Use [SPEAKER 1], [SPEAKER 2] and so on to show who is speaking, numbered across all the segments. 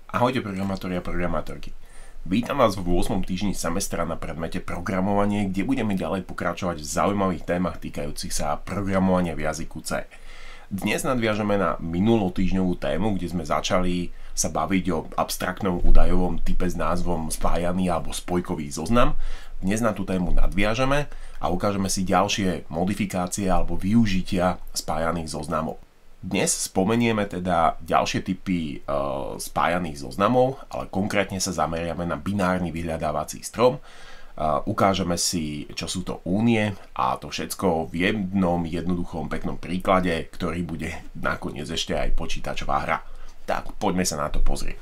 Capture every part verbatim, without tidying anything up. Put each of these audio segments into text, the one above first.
[SPEAKER 1] Ahojte programátori a programátorky. Vítam vás v ôsmom týždni semestra na predmete programovanie, kde budeme ďalej pokračovať v zaujímavých témach týkajúcich sa programovania v jazyku C. Dnes nadviažeme na minulotýždňovú tému, kde sme začali sa baviť o abstraktnom údajovom type s názvom spájaný alebo spojkový zoznam. Dnes na tú tému nadviažeme a ukážeme si ďalšie modifikácie alebo využitia spájaných zoznamov. Dnes spomenieme teda ďalšie typy e, spájaných zoznamov, ale konkrétne sa zameriame na binárny vyhľadávací strom. E, ukážeme si, čo sú to únie a to všetko v jednom jednoduchom peknom príklade, ktorý bude nakoniec ešte aj počítačová hra. Tak poďme sa na to pozrieť.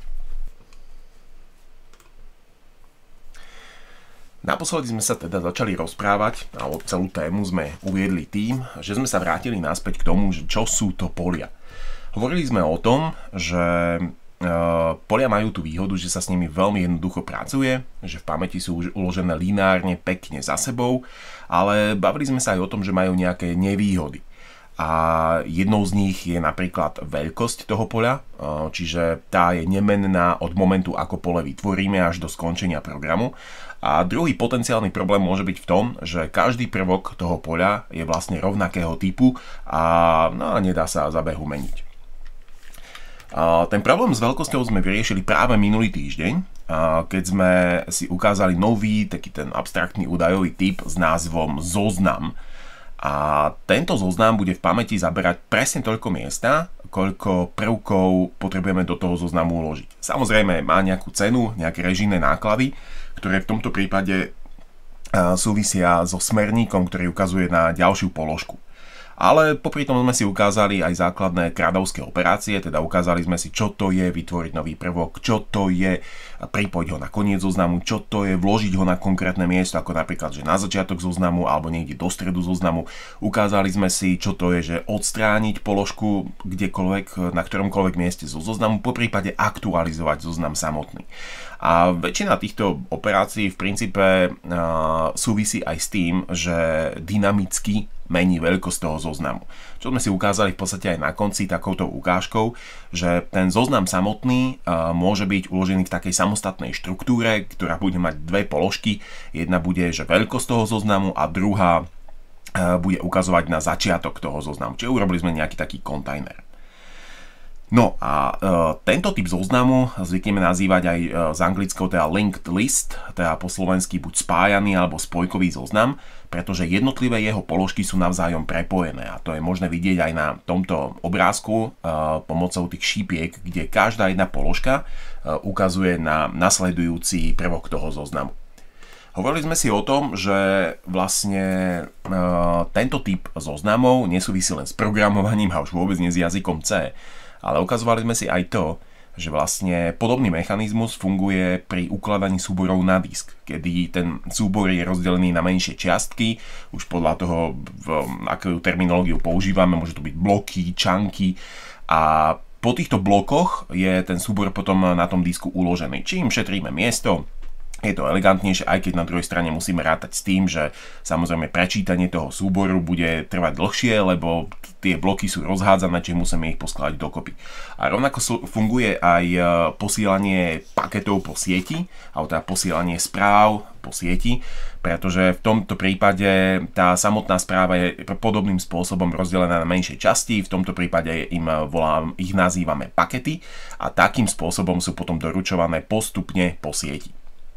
[SPEAKER 1] Naposledy sme sa teda začali rozprávať, alebo celú tému sme uviedli tým, že sme sa vrátili naspäť k tomu, že čo sú to polia. Hovorili sme o tom, že e, polia majú tú výhodu, že sa s nimi veľmi jednoducho pracuje, že v pamäti sú už uložené lineárne pekne za sebou, ale bavili sme sa aj o tom, že majú nejaké nevýhody. A jednou z nich je napríklad veľkosť toho poľa, čiže tá je nemenná od momentu, ako pole vytvoríme až do skončenia programu. A druhý potenciálny problém môže byť v tom, že každý prvok toho poľa je vlastne rovnakého typu a no, nedá sa za behu meniť. A ten problém s veľkosťou sme vyriešili práve minulý týždeň, keď sme si ukázali nový, taký ten abstraktný údajový typ s názvom zoznam. A tento zoznam bude v pamäti zaberať presne toľko miesta, koľko prvkov potrebujeme do toho zoznamu uložiť. Samozrejme má nejakú cenu, nejaké režijné náklady, ktoré v tomto prípade súvisia so smerníkom, ktorý ukazuje na ďalšiu položku. Ale popri tom sme si ukázali aj základné kradovské operácie, teda ukázali sme si, čo to je vytvoriť nový prvok, čo to je pripojiť ho na koniec zoznamu, čo to je vložiť ho na konkrétne miesto, ako napríklad, že na začiatok zoznamu alebo niekde do stredu zoznamu. Ukázali sme si, čo to je, že odstrániť položku kdekoľvek, na ktoromkoľvek mieste zo zoznamu, poprípade aktualizovať zoznam samotný. A väčšina týchto operácií v princípe uh, súvisí aj s tým, že dynamicky mení veľkosť toho zoznamu. Čo sme si ukázali v podstate aj na konci takouto ukážkou, že ten zoznam samotný uh, môže byť uložený v takej samostatnej štruktúre, ktorá bude mať dve položky. Jedna bude, že veľkosť toho zoznamu a druhá uh, bude ukazovať na začiatok toho zoznamu. Čiže urobili sme nejaký taký kontajner. No a e, tento typ zoznamu zvykneme nazývať aj e, z anglického teda linked list, teda po slovensky buď spájaný alebo spojkový zoznam, pretože jednotlivé jeho položky sú navzájom prepojené a to je možné vidieť aj na tomto obrázku e, pomocou tých šípiek, kde každá jedna položka e, ukazuje na nasledujúci prvok toho zoznamu. Hovorili sme si o tom, že vlastne e, tento typ zoznamov nesúvisí len s programovaním a už vôbec nie s jazykom C. Ale ukazovali sme si aj to, že vlastne podobný mechanizmus funguje pri ukladaní súborov na disk, kedy ten súbor je rozdelený na menšie čiastky, už podľa toho, akú terminológiu používame, môže to byť bloky, čanky a po týchto blokoch je ten súbor potom na tom disku uložený. Čím šetríme miesto, je to elegantnejšie, aj keď na druhej strane musíme rátať s tým, že samozrejme prečítanie toho súboru bude trvať dlhšie, lebo tie bloky sú rozhádzané, čiže musíme ich poskladať dokopy. A rovnako funguje aj posielanie paketov po sieti, alebo teda posielanie správ po sieti, pretože v tomto prípade tá samotná správa je podobným spôsobom rozdelená na menšie časti, v tomto prípade im volám, ich nazývame pakety a takým spôsobom sú potom doručované postupne po sieti.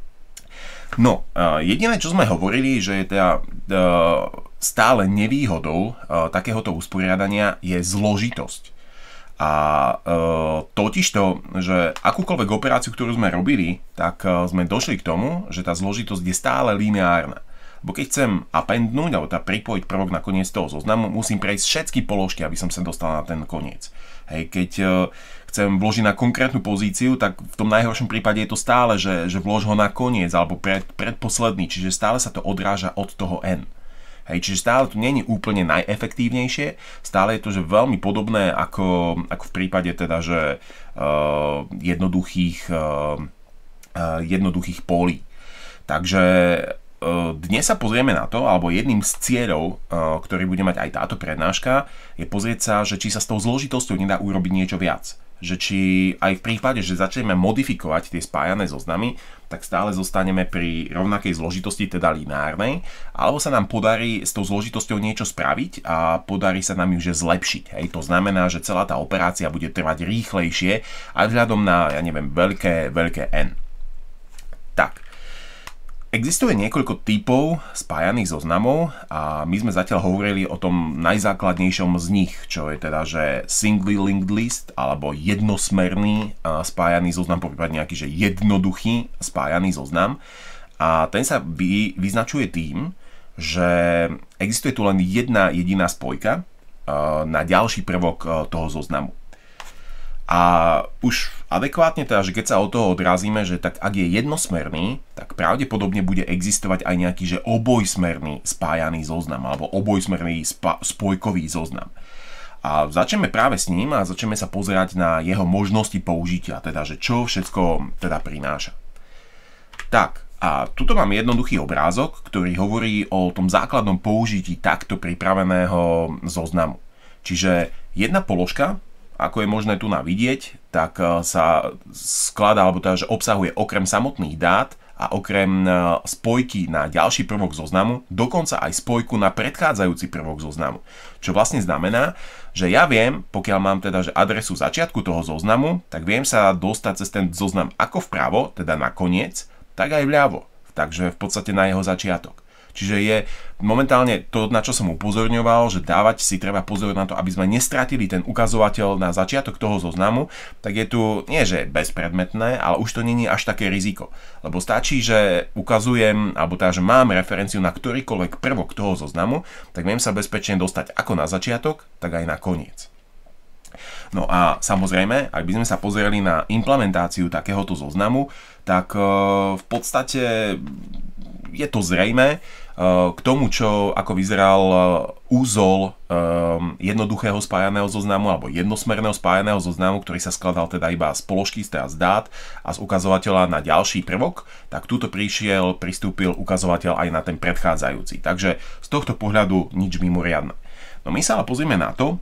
[SPEAKER 1] No, jediné, čo sme hovorili, že je teda stále nevýhodou takéhoto usporiadania je zložitosť. A totižto, že akúkoľvek operáciu, ktorú sme robili, tak sme došli k tomu, že tá zložitosť je stále lineárna. Bo keď chcem appendnúť, alebo teda pripojiť prvok na koniec toho zoznamu, musím prejsť všetky položky, aby som sa dostal na ten koniec. Hej, keď chcem vložiť na konkrétnu pozíciu, tak v tom najhoršom prípade je to stále, že, že vlož ho na koniec alebo pred, predposledný, čiže stále sa to odráža od toho n. Hej, čiže stále to nie je úplne najefektívnejšie, stále je to že veľmi podobné ako, ako v prípade teda, že uh, jednoduchých, uh, uh, jednoduchých polí. Takže dnes sa pozrieme na to, alebo jedným z cieľov, ktorý bude mať aj táto prednáška, je pozrieť sa, že či sa s tou zložitosťou nedá urobiť niečo viac. že či aj v prípade, že začneme modifikovať tie spájané zoznamy, tak stále zostaneme pri rovnakej zložitosti, teda lineárnej, alebo sa nám podarí s tou zložitosťou niečo spraviť a podarí sa nám ju že zlepšiť. Hej. To znamená, že celá tá operácia bude trvať rýchlejšie aj vzhľadom na, ja neviem, veľké, veľké N. Tak. Existuje niekoľko typov spájaných zoznamov a my sme zatiaľ hovorili o tom najzákladnejšom z nich, čo je teda, že singly linked list alebo jednosmerný spájaný zoznam, prípadne nejaký, že jednoduchý spájaný zoznam. A ten sa vy, vyznačuje tým, že existuje tu len jedna jediná spojka na ďalší prvok toho zoznamu. A už adekvátne teda, že keď sa od toho odrazíme, že tak ak je jednosmerný, tak pravdepodobne bude existovať aj nejaký, že obojsmerný spájaný zoznam alebo obojsmerný spa- spojkový zoznam. A začneme práve s ním a začneme sa pozerať na jeho možnosti použitia, teda že čo všetko teda prináša. Tak, a tuto mám jednoduchý obrázok, ktorý hovorí o tom základnom použití takto pripraveného zoznamu. Čiže jedna položka, ako je možné tu na vidieť, tak sa skladá, alebo teda, že obsahuje okrem samotných dát a okrem spojky na ďalší prvok zoznamu, dokonca aj spojku na predchádzajúci prvok zoznamu. Čo vlastne znamená, že ja viem, pokiaľ mám teda že adresu začiatku toho zoznamu, tak viem sa dostať cez ten zoznam ako vpravo, teda na koniec, tak aj vľavo. Takže v podstate na jeho začiatok. Čiže je momentálne to, na čo som upozorňoval, že dávať si treba pozor na to, aby sme nestratili ten ukazovateľ na začiatok toho zoznamu, tak je tu nie že bezpredmetné, ale už to nie je až také riziko. Lebo stačí, že ukazujem, alebo teda, že mám referenciu na ktorýkoľvek prvok toho zoznamu, tak viem sa bezpečne dostať ako na začiatok, tak aj na koniec. No a samozrejme, ak by sme sa pozreli na implementáciu takéhoto zoznamu, tak v podstate je to zrejme k tomu, čo ako vyzeral úzol jednoduchého spájaného zoznamu alebo jednosmerného spájaného zoznamu, ktorý sa skladal teda iba z položky, teda z dát a z ukazovateľa na ďalší prvok, tak túto prišiel, pristúpil ukazovateľ aj na ten predchádzajúci. Takže z tohto pohľadu nič mimoriadne. No my sa ale pozrieme na to,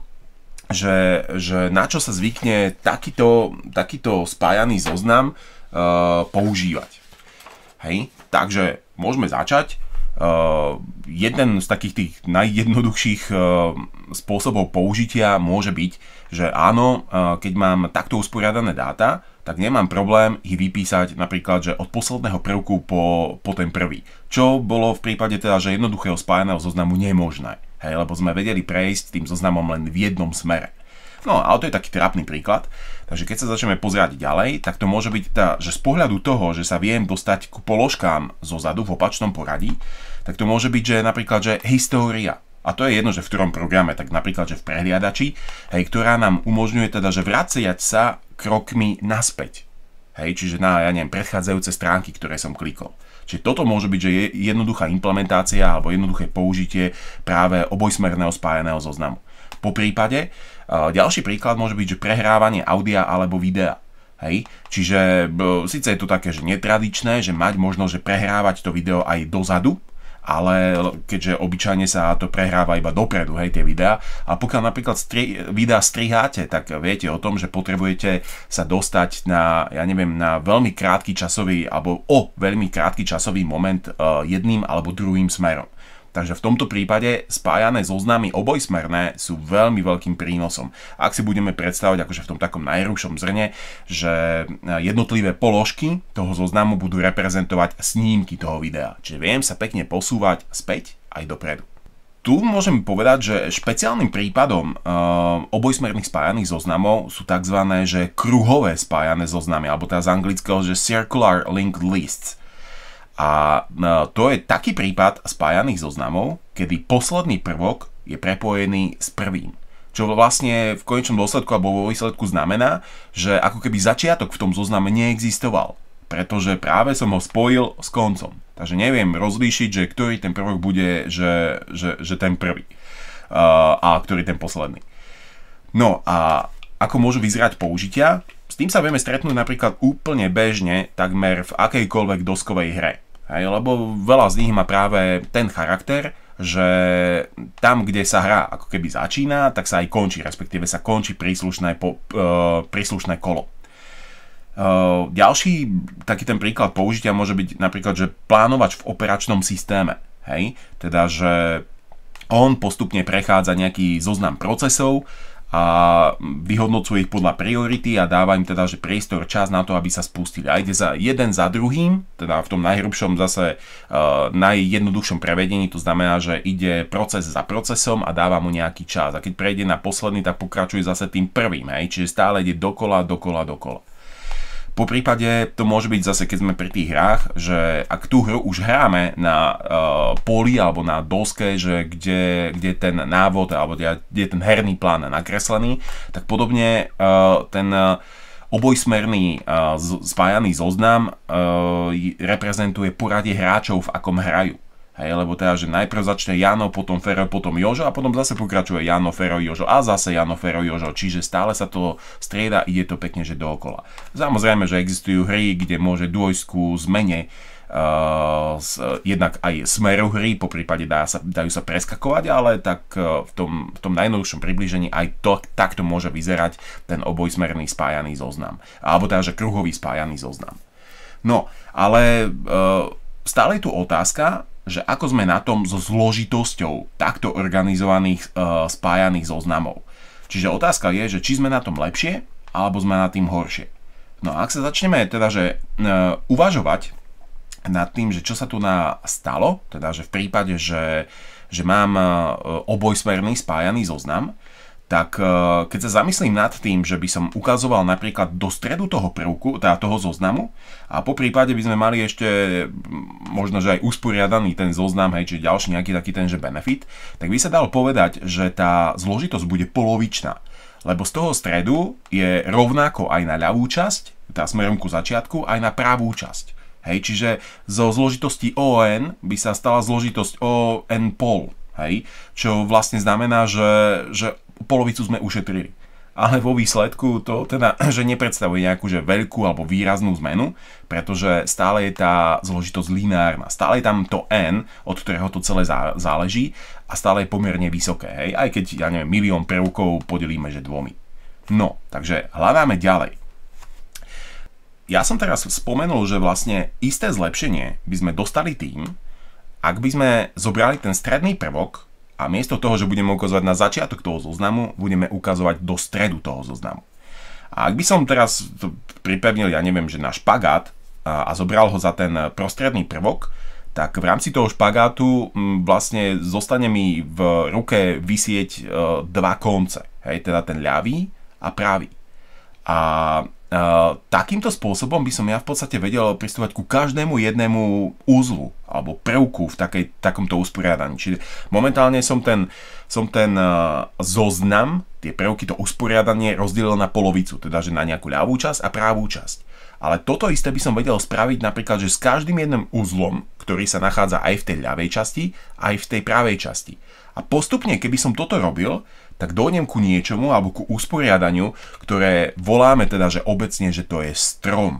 [SPEAKER 1] že, že na čo sa zvykne takýto, takýto spájaný zoznam uh, používať. Hej, takže môžeme začať. Uh, jeden z takých tých najjednoduchších uh, spôsobov použitia môže byť, že áno, uh, keď mám takto usporiadané dáta, tak nemám problém ich vypísať napríklad, že od posledného prvku po, po ten prvý. Čo bolo v prípade teda, že jednoduchého spájaného zoznamu nemožné. Hej, lebo sme vedeli prejsť tým zoznamom len v jednom smere. No, ale to je taký trápny príklad. Takže keď sa začneme pozerať ďalej, tak to môže byť teda, že z pohľadu toho, že sa viem dostať ku položkám zozadu v opačnom poradí, tak to môže byť, že napríklad, že história. A to je jedno, že v ktorom programe, tak napríklad, že v prehliadači, hej, ktorá nám umožňuje teda, že vraciať sa krokmi naspäť. Hej, čiže na, ja neviem, predchádzajúce stránky, ktoré som klikol. Čiže toto môže byť, že je jednoduchá implementácia alebo jednoduché použitie práve obojsmerného spájaného zoznamu. Po prípade, ďalší príklad môže byť, že prehrávanie audia alebo videa. Hej? Čiže síce je to také, že netradičné, že mať možnosť, že prehrávať to video aj dozadu, ale keďže obyčajne sa to prehráva iba dopredu, hej, tie videá. A pokiaľ napríklad stri- videá striháte, tak viete o tom, že potrebujete sa dostať na, ja neviem, na veľmi krátky časový, alebo o veľmi krátky časový moment uh, jedným alebo druhým smerom. Takže v tomto prípade spájané zoznamy obojsmerné sú veľmi veľkým prínosom. Ak si budeme predstavať, akože v tom takom najrušom zrne, že jednotlivé položky toho zoznamu budú reprezentovať snímky toho videa. Čiže viem sa pekne posúvať späť aj dopredu. Tu môžem povedať, že špeciálnym prípadom uh, obojsmerných spájaných zoznamov sú tzv. Že kruhové spájané zoznamy, alebo teda z anglického, že circular linked lists. A to je taký prípad spájaných zoznamov, kedy posledný prvok je prepojený s prvým. Čo vlastne v konečnom dôsledku alebo vo výsledku znamená, že ako keby začiatok v tom zozname neexistoval. Pretože práve som ho spojil s koncom. Takže neviem rozlíšiť, že ktorý ten prvok bude, že, že, že ten prvý. A ktorý ten posledný. No a ako môžu vyzerať použitia? S tým sa vieme stretnúť napríklad úplne bežne takmer v akejkoľvek doskovej hre. Hej, lebo veľa z nich má práve ten charakter, že tam, kde sa hra ako keby začína, tak sa aj končí, respektíve sa končí príslušné, po, uh, príslušné kolo. Uh, ďalší taký ten príklad použitia môže byť napríklad, že plánovač v operačnom systéme. Hej? Teda, že on postupne prechádza nejaký zoznam procesov a vyhodnocuje ich podľa priority a dáva im teda, že priestor, čas na to, aby sa spustili. A ide za jeden za druhým, teda v tom najhrubšom zase uh, najjednoduchšom prevedení, to znamená, že ide proces za procesom a dáva mu nejaký čas. A keď prejde na posledný, tak pokračuje zase tým prvým, hej? Čiže stále ide dokola, dokola, dokola. Po prípade to môže byť zase, keď sme pri tých hrách, že ak tú hru už hráme na uh, poli alebo na doske, že kde, kde ten návod alebo kde je ten herný plán nakreslený, tak podobne uh, ten uh, obojsmerný uh, spájaný zoznam uh, reprezentuje poradie hráčov, v akom hrajú. Hej, lebo teda, že najprv začne Jano, potom Fero, potom Jožo a potom zase pokračuje Jano, Fero, Jožo a zase Jano, Fero, Jožo. Čiže stále sa to strieda, ide to pekne, že dookola. Samozrejme, že existujú hry, kde môže dôjsť ku zmene uh, s, jednak aj smeru hry, po prípade dá sa, dajú sa preskakovať, ale tak uh, v tom, v tom najnovšom priblížení aj to, takto môže vyzerať ten obojsmerný spájaný zoznam. Alebo teda, že kruhový spájaný zoznam. No, ale uh, stále je tu otázka, že ako sme na tom so zložitosťou takto organizovaných uh, spájaných zoznamov. Čiže otázka je, že či sme na tom lepšie, alebo sme na tým horšie. No a ak sa začneme teda, že uh, uvažovať nad tým, že čo sa tu na stalo, teda, že v prípade, že, že mám uh, obojsmerný spájaný zoznam, tak keď sa zamyslím nad tým, že by som ukazoval napríklad do stredu toho prvku, teda toho zoznamu a po prípade by sme mali ešte možno, že aj usporiadaný ten zoznam, hej, čiže ďalší nejaký taký ten, že benefit, tak by sa dalo povedať, že tá zložitosť bude polovičná. Lebo z toho stredu je rovnako aj na ľavú časť, teda smerom ku začiatku, aj na pravú časť. Hej, čiže zo zložitosti O N by sa stala zložitosť O N pol. Hej, čo vlastne znamená, že, že polovicu sme ušetrili. Ale vo výsledku to teda, že nepredstavuje nejakú že veľkú alebo výraznú zmenu, pretože stále je tá zložitosť lineárna. Stále je tam to n, od ktorého to celé záleží a stále je pomerne vysoké. Hej? Aj keď, ja neviem, milión prvkov podelíme, že dvomi. No, takže hľadáme ďalej. Ja som teraz spomenul, že vlastne isté zlepšenie by sme dostali tým, ak by sme zobrali ten stredný prvok a miesto toho, že budeme ukazovať na začiatok toho zoznamu, budeme ukazovať do stredu toho zoznamu. A ak by som teraz pripevnil, ja neviem, že na špagát a, a zobral ho za ten prostredný prvok, tak v rámci toho špagátu m, vlastne zostane mi v ruke visieť e, dva konce. Hej, teda ten ľavý a pravý. A Uh, takýmto spôsobom by som ja v podstate vedel pristúpať ku každému jednému úzlu alebo prvku v takej, takomto usporiadaní. Čiže momentálne som ten, som ten uh, zoznam, tie prvky, to usporiadanie rozdelil na polovicu, teda že na nejakú ľavú časť a pravú časť. Ale toto isté by som vedel spraviť napríklad, že s každým jedným úzlom, ktorý sa nachádza aj v tej ľavej časti, aj v tej pravej časti. A postupne, keby som toto robil, tak dojdem ku niečomu alebo ku usporiadaniu, ktoré voláme teda, že obecne, že to je strom.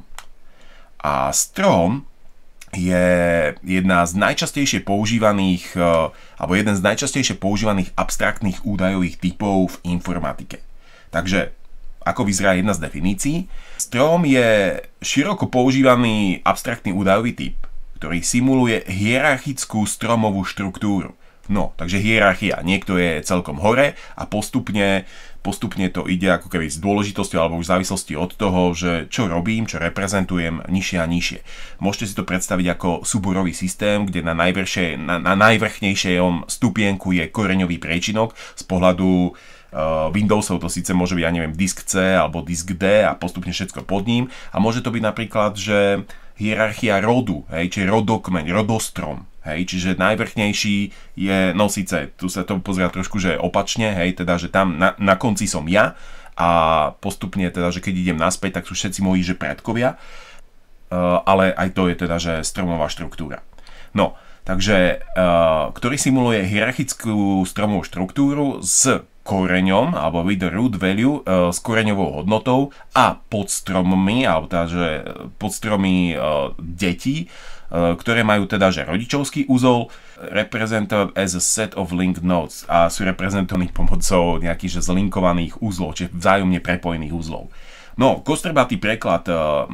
[SPEAKER 1] A strom je jedna z najčastejšie používaných, alebo jeden z najčastejšie používaných abstraktných údajových typov v informatike. Takže, ako vyzerá jedna z definícií, strom je široko používaný abstraktný údajový typ, ktorý simuluje hierarchickú stromovú štruktúru. No, takže hierarchia. Niekto je celkom hore a postupne, postupne to ide ako keby s dôležitosťou alebo už v závislosti od toho, že čo robím, čo reprezentujem, nižšie a nižšie. Môžete si to predstaviť ako súborový systém, kde na, na, na najvrchnejšom stupienku je koreňový priečinok. Z pohľadu uh, Windowsov to síce môže byť, ja neviem, disk C alebo disk D a postupne všetko pod ním. A môže to byť napríklad, že hierarchia rodu, hej, čiže rodokmeň, rodostrom. Hej, čiže najvrchnejší je, no síce, tu sa to pozerá trošku, že opačne, hej, teda, že tam na, na konci som ja a postupne, teda, že keď idem naspäť, tak sú všetci moji, že predkovia, uh, ale aj to je teda, že stromová štruktúra. No, takže, uh, ktorý simuluje hierarchickú stromovú štruktúru s koreňom, alebo with the root value, uh, s koreňovou hodnotou a pod strommi, alebo teda, že pod stromy uh, detí, uh, ktoré majú teda, že rodičovský úzol, represented as a set of linked nodes a sú reprezentovaní pomocou nejakých že zlinkovaných úzlov, čiže vzájomne prepojených úzlov. No, kostrbatý preklad uh,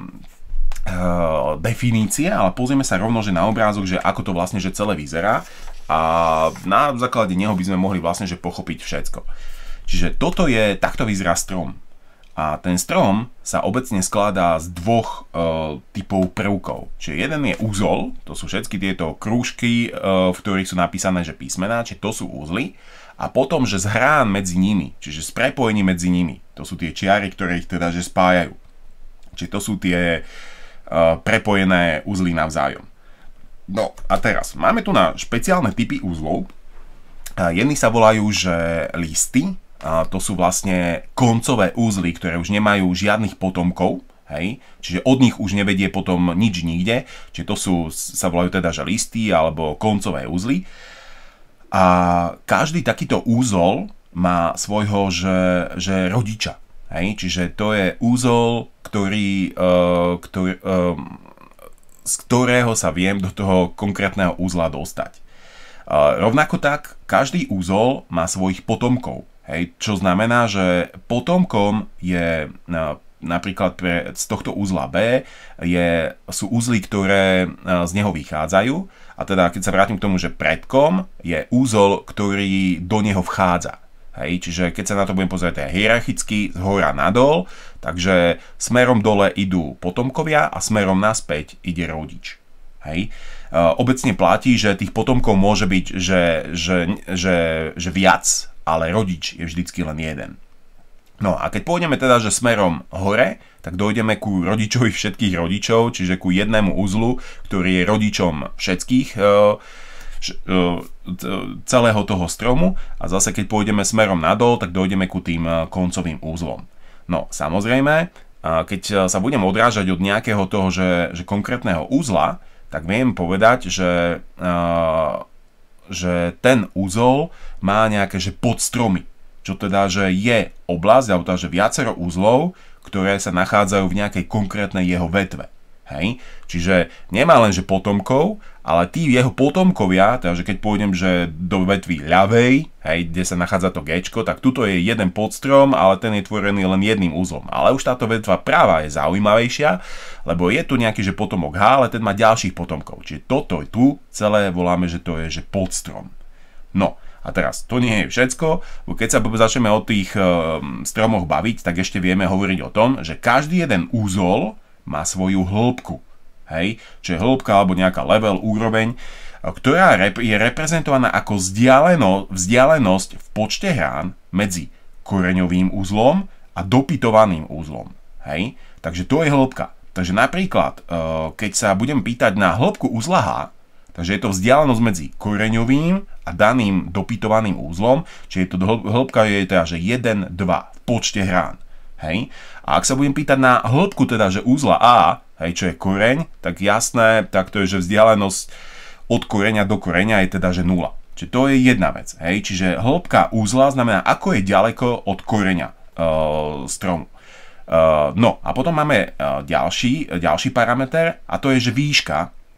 [SPEAKER 1] uh, definície, ale pozrieme sa rovno, že na obrázok, že ako to vlastne že celé vyzerá. A na základe neho by sme mohli vlastne že pochopiť všetko. Čiže toto je, takto vyzerá strom. A ten strom sa obecne skladá z dvoch e, typov prvkov. Čiže jeden je úzol, to sú všetky tieto krúžky, e, v ktorých sú napísané že písmená, čiže to sú úzly. A potom, že zhrán medzi nimi, čiže z prepojení medzi nimi, to sú tie čiary, ktoré ich teda že spájajú. Čiže to sú tie e, prepojené úzly navzájom. No a teraz, máme tu na špeciálne typy úzlov. Jedni sa volajú, že listy. A to sú vlastne koncové úzly, ktoré už nemajú žiadnych potomkov. Hej? Čiže od nich už nevedie potom nič nikde. Čiže to sú, sa volajú teda, že listy alebo koncové úzly. A každý takýto úzol má svojho, že, že rodiča. Hej? Čiže to je úzol, ktorý... Uh, ktorý uh, z ktorého sa viem do toho konkrétneho úzla dostať. Uh, rovnako tak, každý úzol má svojich potomkov. Hej, čo znamená, že potomkom je uh, napríklad pre, z tohto úzla B je, sú úzly, ktoré uh, z neho vychádzajú. A teda, keď sa vrátim k tomu, že predkom je úzol, ktorý do neho vchádza. Hej, čiže keď sa na to budem pozrieť hierarchicky z hora nadol, takže smerom dole idú potomkovia a smerom naspäť ide rodič. Hej. E, obecne platí, že tých potomkov môže byť že, že, že, že viac, ale rodič je vždycky len jeden. No a keď pôjdeme teda že smerom hore, tak dojdeme ku rodičovi všetkých rodičov, čiže ku jednému uzlu, ktorý je rodičom všetkých e, celého toho stromu a zase keď pôjdeme smerom nadol, tak dojdeme ku tým koncovým úzlom. No samozrejme, keď sa budem odrážať od nejakého toho, že, že konkrétneho úzla, tak viem povedať, že, že ten úzol má nejaké že podstromy, čo teda, že je oblasť, alebo teda, že viacero úzlov, ktoré sa nachádzajú v nejakej konkrétnej jeho vetve. Hej? Čiže nemá len že potomkov, ale tí jeho potomkovia, teda že keď pôjdem že do vetvy ľavej, hej, kde sa nachádza to Gčko, tak tuto je jeden podstrom, ale ten je tvorený len jedným úzlom. Ale už táto vetva práva je zaujímavejšia, lebo je tu nejaký že potomok H, ale ten má ďalších potomkov. Čiže toto tu celé voláme, že to je že podstrom. No a teraz, to nie je všetko, keď sa začneme o tých um, stromoch baviť, tak ešte vieme hovoriť o tom, že každý jeden úzol má svoju hĺbku. Hej? Čiže hĺbka alebo nejaká level, úroveň, ktorá je reprezentovaná ako vzdialeno, vzdialenosť v počte hrán medzi koreňovým úzlom a dopytovaným úzlom. Hej? Takže to je hĺbka. Takže napríklad, keď sa budem pýtať na hĺbku úzla H, takže je to vzdialenosť medzi koreňovým a daným dopytovaným úzlom, čiže to hĺbka je teda, že jeden, dva v počte hrán. Hej. A ak sa budem pýtať na hĺbku teda, že úzla A, hej, čo je koreň, tak jasné, tak to je, že vzdialenosť od koreňa do koreňa je teda, že nula. Čiže to je jedna vec. Hej. Čiže hĺbka úzla znamená, ako je ďaleko od koreňa uh, stromu. Uh, no a potom máme uh, ďalší, ďalší parameter a to je, že výška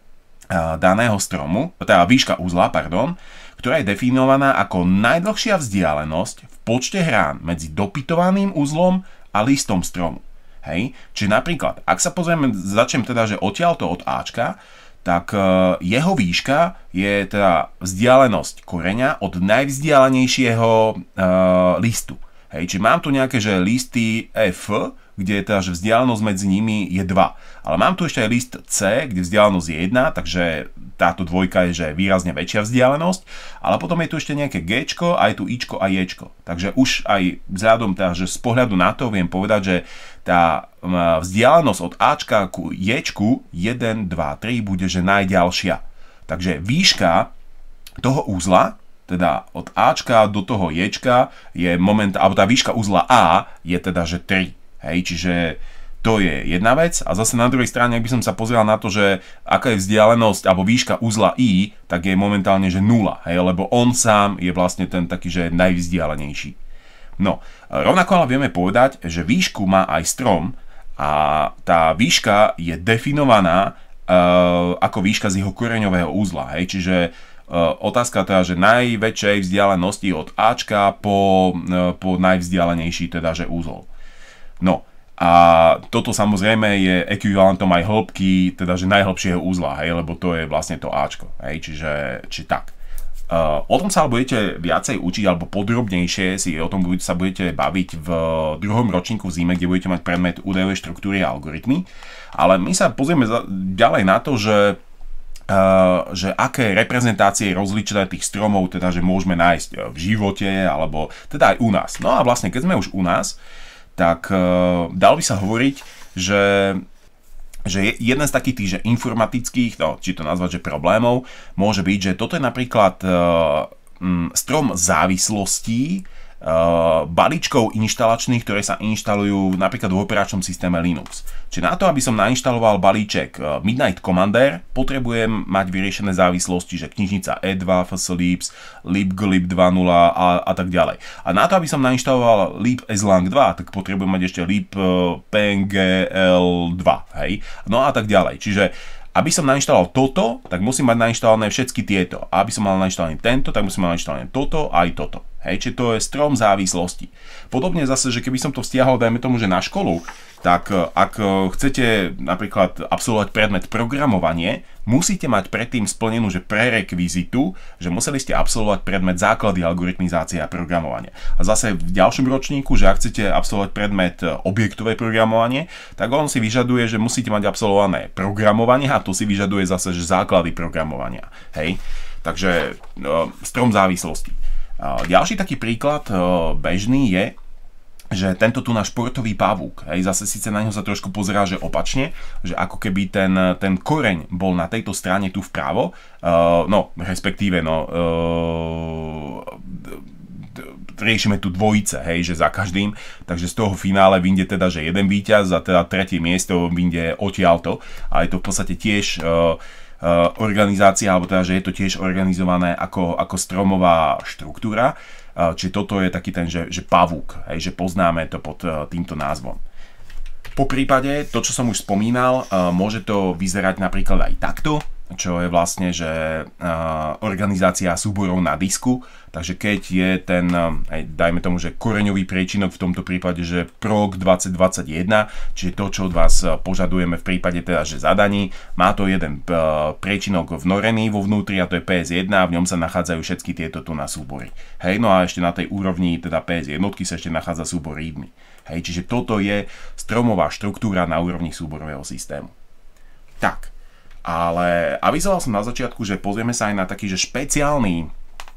[SPEAKER 1] uh, daného stromu, teda výška úzla, pardon, ktorá je definovaná ako najdlhšia vzdialenosť v počte hrán medzi dopytovaným úzlom a listom stromu. Hej? Čiže napríklad, ak sa pozrieme, začnem teda, že odtiaľto od Ačka, tak uh, jeho výška je teda vzdialenosť koreňa od najvzdialenejšieho uh, listu. Hej? Čiže mám tu nejaké že listy F, kde je teda, že vzdialenosť medzi nimi je dva. Ale mám tu ešte aj list C, kde vzdialenosť je jedna, takže táto dvojka je že výrazne väčšia vzdialenosť. Ale potom je tu ešte nejaké Gčko, aj tu Ičko a Jčko. Takže už aj vzhľadom teda, že z pohľadu na to viem povedať, že tá vzdialenosť od Ačka ku Jčku jeden, dva, tri bude že najďalšia. Takže výška toho úzla, teda od Ačka do toho Jčka je moment, alebo tá výška úzla A je teda že tri. Hej, čiže to je jedna vec a zase na druhej strane, ak by som sa pozrel na to, že aká je vzdialenosť alebo výška uzla I, tak je momentálne že nula, hej, lebo on sám je vlastne ten taký, že najvzdialenejší. No, rovnako ale vieme povedať, že výšku má aj strom a tá výška je definovaná uh, ako výška z jeho koreňového úzla. Hej? Čiže uh, otázka teda, že najväčšej vzdialenosti od Ačka po, uh, po najvzdialenejší teda, že úzol. No, a toto samozrejme je ekvivalentom aj hĺbky, teda že najhlbšieho úzla, hej? Lebo to je vlastne to Ačko. Hej? Čiže či tak. Uh, o tom sa budete viacej učiť, alebo podrobnejšie si o tom sa budete baviť v druhom ročníku v zime, kde budete mať predmet údajové štruktúry a algoritmy. Ale my sa pozrieme ďalej na to, že, uh, že aké reprezentácie rozličné tých stromov teda, že môžeme nájsť v živote, alebo teda aj u nás. No a vlastne, keď sme už u nás, tak uh, dalo by sa hovoriť, že že jeden z takých tých, že informatických, no, či to nazvať, že problémov, môže byť, že toto je napríklad uh, strom závislostí, uh, balíčkov inštalačných, ktoré sa inštalujú napríklad v operačnom systéme Linux. Čiže na to, aby som nainštaloval balíček uh, Midnight Commander, potrebujem mať vyriešené závislosti, že knižnica E dva, fslibs, libglib dva bodka nula a, a tak ďalej. A na to, aby som nainštaloval libslang dva, tak potrebujem mať ešte libpngl dva, hej? No a tak ďalej. Čiže aby som nainštaloval toto, tak musím mať nainštalované všetky tieto. A aby som mal nainštalovaný tento, tak musím mať nainštalované toto a aj toto. Hej, čiže to je strom závislosti. Podobne zase, že keby som to vzťahol, dajme tomu, že na školu, tak ak chcete napríklad absolvovať predmet programovanie, musíte mať predtým splnenú, že prerekvizitu, že museli ste absolvovať predmet základy algoritmizácie a programovania. A zase v ďalšom ročníku, že ak chcete absolvovať predmet objektové programovanie, tak on si vyžaduje, že musíte mať absolvované programovanie a to si vyžaduje zase, že základy programovania. Hej? Takže strom závislosti. Ďalší taký príklad bežný je, že tento tu náš športový pavúk, hej, zase síce na ňo sa trošku pozerá, že opačne, že ako keby ten, ten koreň bol na tejto strane tu vpravo, uh, no, respektíve, no, uh, riešime tu dvojice, hej, že za každým, takže z toho finále vyjde teda, že jeden víťaz a teda tretie miesto vyjde odtiaľto a je to v podstate tiež uh, organizácia, alebo teda, že je to tiež organizované ako, ako stromová štruktúra. Čiže toto je taký ten, že, že pavúk, hej, že poznáme to pod týmto názvom. Po prípade, to, čo som už spomínal, môže to vyzerať napríklad aj takto, čo je vlastne, že organizácia súborov na disku, takže keď je ten, dajme tomu, že koreňový priečinok v tomto prípade, že prog dvadsať dvadsaťjeden, čiže to, čo od vás požadujeme v prípade teda, že zadaní, má to jeden priečinok vnorený vo vnútri a to je pé es jeden a v ňom sa nachádzajú všetky tieto tu na súbory. Hej, no a ešte na tej úrovni teda pé es jednotky sa ešte nachádza súbor readme. Hej, čiže toto je stromová štruktúra na úrovni súborového systému. Tak. Ale avizoval som na začiatku, že pozrieme sa aj na taký, že špeciálny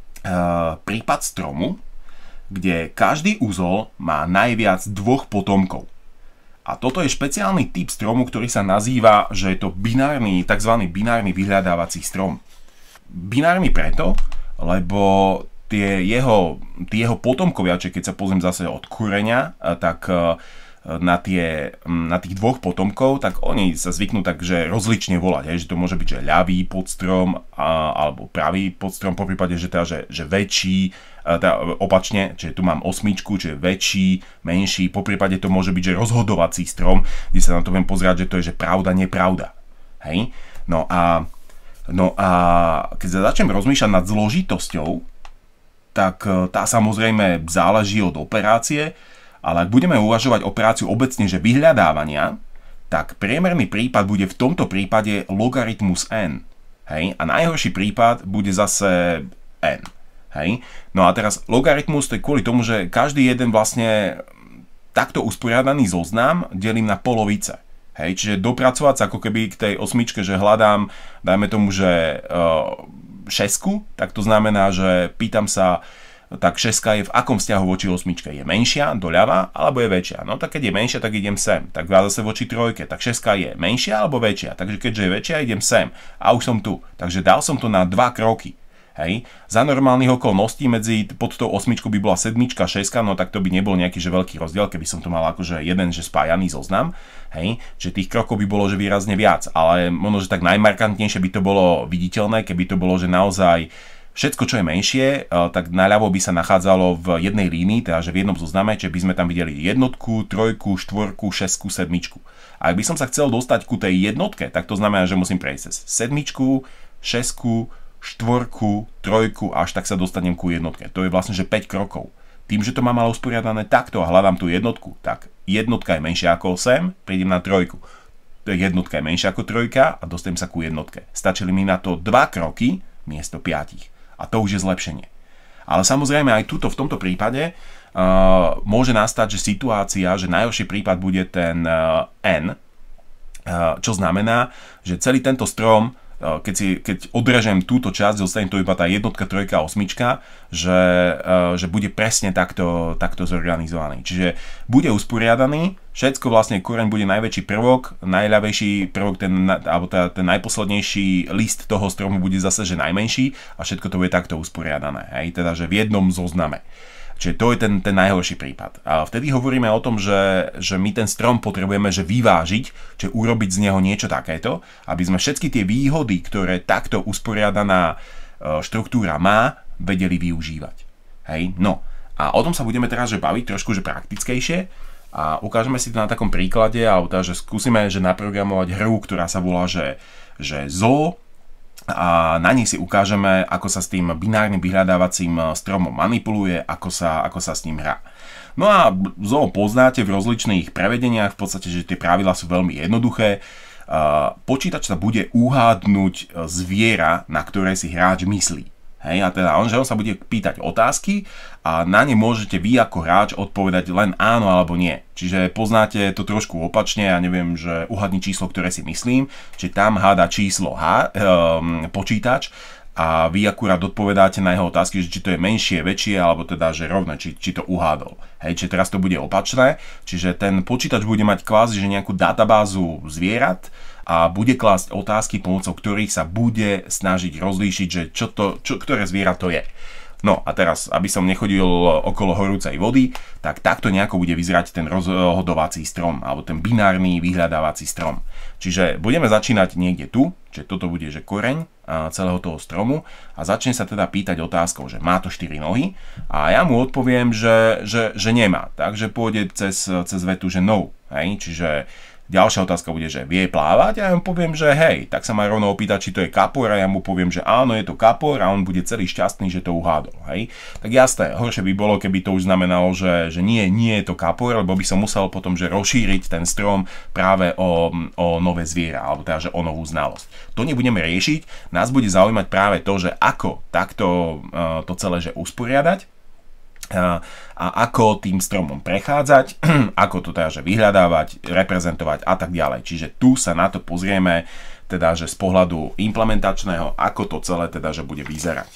[SPEAKER 1] uh, prípad stromu, kde každý úzol má najviac dvoch potomkov. A toto je špeciálny typ stromu, ktorý sa nazýva, že je to binárny, tzv. Binárny vyhľadávací strom. Binárny preto, lebo tie jeho, tie jeho potomkovia, čiže keď sa pozriem zase od koreňa, tak uh, na, tie, na tých dvoch potomkov, tak oni sa zvyknú takže rozlične volať, hej, že to môže byť že ľavý podstrom a, alebo pravý podstrom, po prípade, že, teda, že, že väčší, teda opačne, čiže tu mám osmičku, čiže väčší, menší, po prípade to môže byť že rozhodovací strom, kde sa na to viem pozerať, že to je že pravda, nepravda. Hej? No a, no a keď sa začnem rozmýšľať nad zložitosťou, tak tá samozrejme záleží od operácie, ale ak budeme uvažovať operáciu obecne, že vyhľadávania, tak priemerný prípad bude v tomto prípade logaritmus n. Hej? A najhorší prípad bude zase n. Hej? No a teraz logaritmus to je kvôli tomu, že každý jeden vlastne takto usporiadaný zoznam delím na polovice. Hej? Čiže dopracovať sa ako keby k tej osmičke, že hľadám, dajme tomu, že uh, šesku, tak to znamená, že pýtam sa, tak šeska je v akom vzťahu voči osmičke? Je menšia doľava alebo je väčšia? No tak keď je menšia, tak idem sem. Tak zase voči trojke, tak šeska je menšia alebo väčšia? Takže keďže je väčšia, idem sem. A už som tu. Takže dal som to na dva kroky. Hej. Za normálnych okolností medzi pod tou osmičkou by bola sedmička, šeska, no tak to by nebol nejaký že veľký rozdiel, keby som to mal akože jeden že spájaný zoznam. Hej. Že tých krokov by bolo že výrazne viac, ale možno, že tak najmarkantnejšie by to bolo viditeľné, keby to bolo, že naozaj všetko, čo je menšie, tak naľavo by sa nachádzalo v jednej línii, teda že v jednom zozname, čiže by sme tam videli jednotku, trojku, štvorku, šesku, sedmičku. A ak by som sa chcel dostať ku tej jednotke, tak to znamená, že musím prejsť cez sedmičku, šesku, štvorku, trojku, až tak sa dostanem ku jednotke. To je vlastne, že päť krokov. Tým, že to mám ale usporiadané takto a hľadám tú jednotku, tak jednotka je menšia ako osem, prídem na trojku. Jednotka je menšia ako trojka a dostanem sa ku jednotke. Stačili mi na to dva kroky miesto piatich. A to už je zlepšenie. Ale samozrejme aj tuto v tomto prípade uh, môže nastať, že situácia, že najhorší prípad bude ten uh, N, uh, čo znamená, že celý tento strom, uh, keď, si, keď odrežem túto časť, zostane to iba tá jednotka, trojka a osmička, že, uh, že bude presne takto, takto zorganizovaný. Čiže bude usporiadaný, všetko vlastne koreň bude najväčší prvok, najľavejší prvok, ten, alebo tá, ten najposlednejší list toho stromu bude zase, že najmenší a všetko to bude takto usporiadané, hej, teda, že v jednom zozname. Čiže to je ten, ten najhorší prípad. A vtedy hovoríme o tom, že, že my ten strom potrebujeme že vyvážiť, čiže urobiť z neho niečo takéto, aby sme všetky tie výhody, ktoré takto usporiadaná štruktúra má, vedeli využívať. Hej, no. A o tom sa budeme teraz že baviť trošku že praktickejšie. A ukážeme si to na takom príklade, alebo teda, že skúsime že naprogramovať hru, ktorá sa volá, že, že Zoo, a na nej si ukážeme, ako sa s tým binárnym vyhľadávacím stromom manipuluje, ako sa, ako sa s ním hrá. No a Zoo poznáte v rozličných prevedeniach, v podstate, že tie pravidlá sú veľmi jednoduché. Počítač sa bude uhádnuť zviera, na ktoré si hráč myslí. Hej, a teda on, že on sa bude pýtať otázky a na ne môžete vy ako hráč odpovedať len áno alebo nie. Čiže poznáte to trošku opačne, ja neviem, že uhadni číslo, ktoré si myslím, čiže tam hádá číslo H, um, počítač a vy akurát odpovedáte na jeho otázky, že či to je menšie, väčšie, alebo teda, že rovné, či, či to uhádol. Hej, čiže teraz to bude opačné, čiže ten počítač bude mať kvázi, že nejakú databázu zvierat, a bude klásť otázky, pomocou ktorých sa bude snažiť rozlíšiť, že čo to, čo, ktoré zviera to je. No a teraz, aby som nechodil okolo horúcej vody, tak takto nejako bude vyzerať ten rozhodovací strom, alebo ten binárny vyhľadávací strom. Čiže budeme začínať niekde tu, čiže toto bude že koreň celého toho stromu a začne sa teda pýtať otázkou, že má to štyri nohy a ja mu odpoviem, že, že, že nemá. Takže pôjde cez, cez vetu, že no. Hej? Čiže ďalšia otázka bude, že vie plávať a ja mu poviem, že hej, tak sa ma rovno opýta, či to je kapor a ja mu poviem, že áno, je to kapor a on bude celý šťastný, že to uhádol, hej. Tak jasné, horšie by bolo, keby to už znamenalo, že, že nie, nie je to kapor, lebo by som musel potom, že rozšíriť ten strom práve o, o nové zviera, alebo teda, že o novú znalosť. To nebudeme riešiť, nás bude zaujímať práve to, že ako takto uh, to celé, že usporiadať, a ako tým stromom prechádzať, ako to teda že vyhľadávať, reprezentovať a tak ďalej. Čiže tu sa na to pozrieme teda, že z pohľadu implementačného, ako to celé teda, že bude vyzerať.